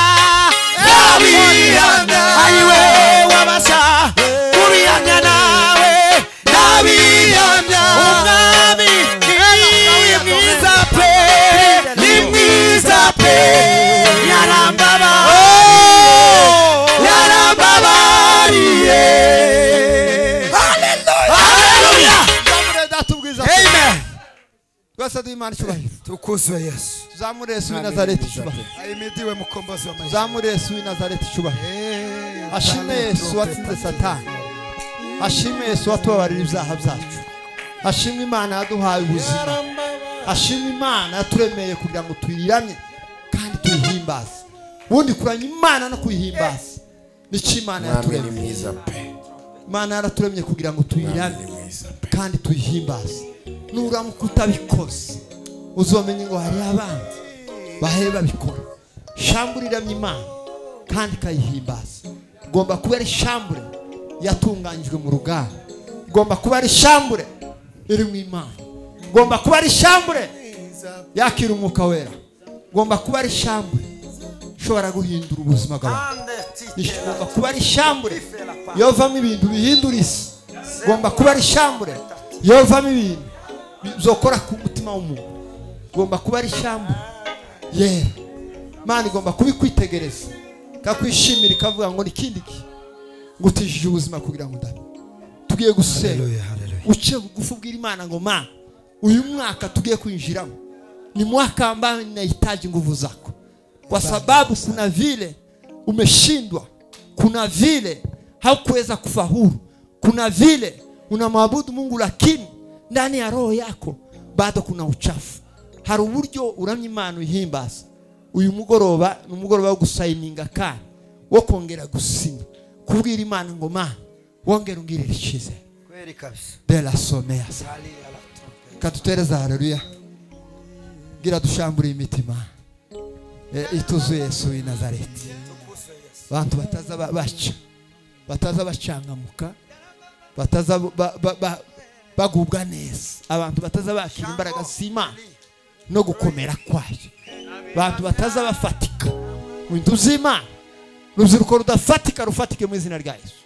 nabihamya ayiwe wabasha kubihamya nawe nabihamya umwami ni mwiza pe ni mwiza pe yarambabariye yarambabariye haleluya zamure datubwiza amen twese duimana cyubahiro tukuzwe Yesu zamure Yesu w'i Nazareti cyubahiro ayimidiwe mukombozi wa maisha zamure Yesu w'i Nazareti cyubahiro ashime Yesu watsinze Satani ashime Yesu watubabarira ibyaha byacu ashime Imana yaduhaye ubuzima ashime Imana yaturemeye kugira ngo tuyiramye kandi tuyihimbaze ubundi kuramya Imana no kuyihimbaza nicyo Imana yaturemeye Imana yaraturemye kugira ngo tuyiramye kandi tuyihimbaze nuramuka utabikoze uzomenye ngo hari abandi bahe babikora shambure iramya Imana kandi kayihimbaza igomba kuba ari shambure yatunganyijwe mu ruganda igomba kuba ari shambure iri mu Imana igomba kuba ari shambure yakira umwuka wera igomba kuba ari shambure ishobora guhindura ubuzima bw'abantu igomba kuba ari shambure yovamo ibintu bihindura isi igomba kuba ari shambure yovamo ibintu bizokora ku mutima w'umuntu igomba kuba ari shambure yera Imana igomba kubikwitegereza kakwishimira ikavuga ngo nikindi ki ngutishije ubuzima kugira ngo ndabe tugiye gusenga uce bugufu bwira Imana ngo Mana uyu mwaka tugiye kwinjiramo ni mwaka ambao ninahitaji nguvu zako kwa sababu kuna vile umeshindwa kuna vile haukuweza kufaulu kuna vile unamwabudu Mungu lakini ndani ya roho yako bado kuna uchafu hari uburyo uramya Imana uyihimbaza uyu mugoroba numugoroba wo gusayininga kandi wo kongera gusinya kubwira Imana ngo Mana wongera ungirira ikize kweli kabisa de la somea katutereza haleluya gira dushambure imitima e, ituzuye Yesu w'i Nazareti abantu bataza baca bataza bacangamuka bataza ba, ba, ba, bagubwa neza abantu bataza bakira imbaraga z'Imana no gukomera kwayo abantu bataza bafatika mu bintu z'Imana urubyiruko rudafatika rufatike mu izina rya Yesu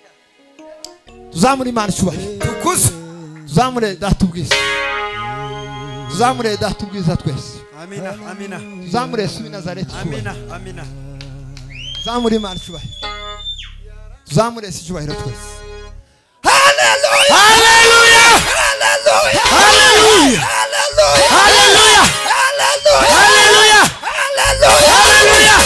tuzamure Imana cyubahiro tukuze tuzamure datubwiza tuzamure datubwiza twese Amina. Amina. zamure Yesu w'i Nazareti Amina. Amina. zamure Imana icyubahiro zamure Yesu icyubahiro twese Hallelujah. Hallelujah. Hallelujah. Hallelujah. Hallelujah. Hallelujah. Hallelujah.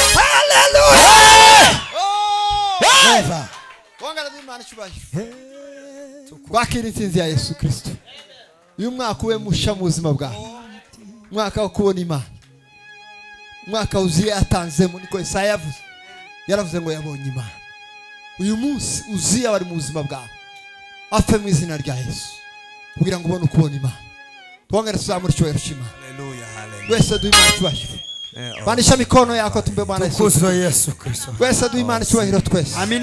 Hallelujah. wangana n'Imana icyubahiro wakira intsinzi ya Yesu Kristo uyu mwaka ube musha mu buzima bwawe mwaka wo kubona Imana mwaka Uziya yatanzemo niko Yesaya yavuze yaravuze ngo yabonye Imana uyu munsi Uziya wari mu buzima bwawe apfe mu izina rya Yesu kugira ngo ubone ukubona Imana twongere tuzamure icyubahiro cy'Imana Haleluya, haleluya. wese duhe Imana icyubahiro Eh, oh. bandisha mikono yako tumbe Bwana Yesu Tukuzwe Yesu Kristo. wese duhe Imana icyubahiro twese Amina.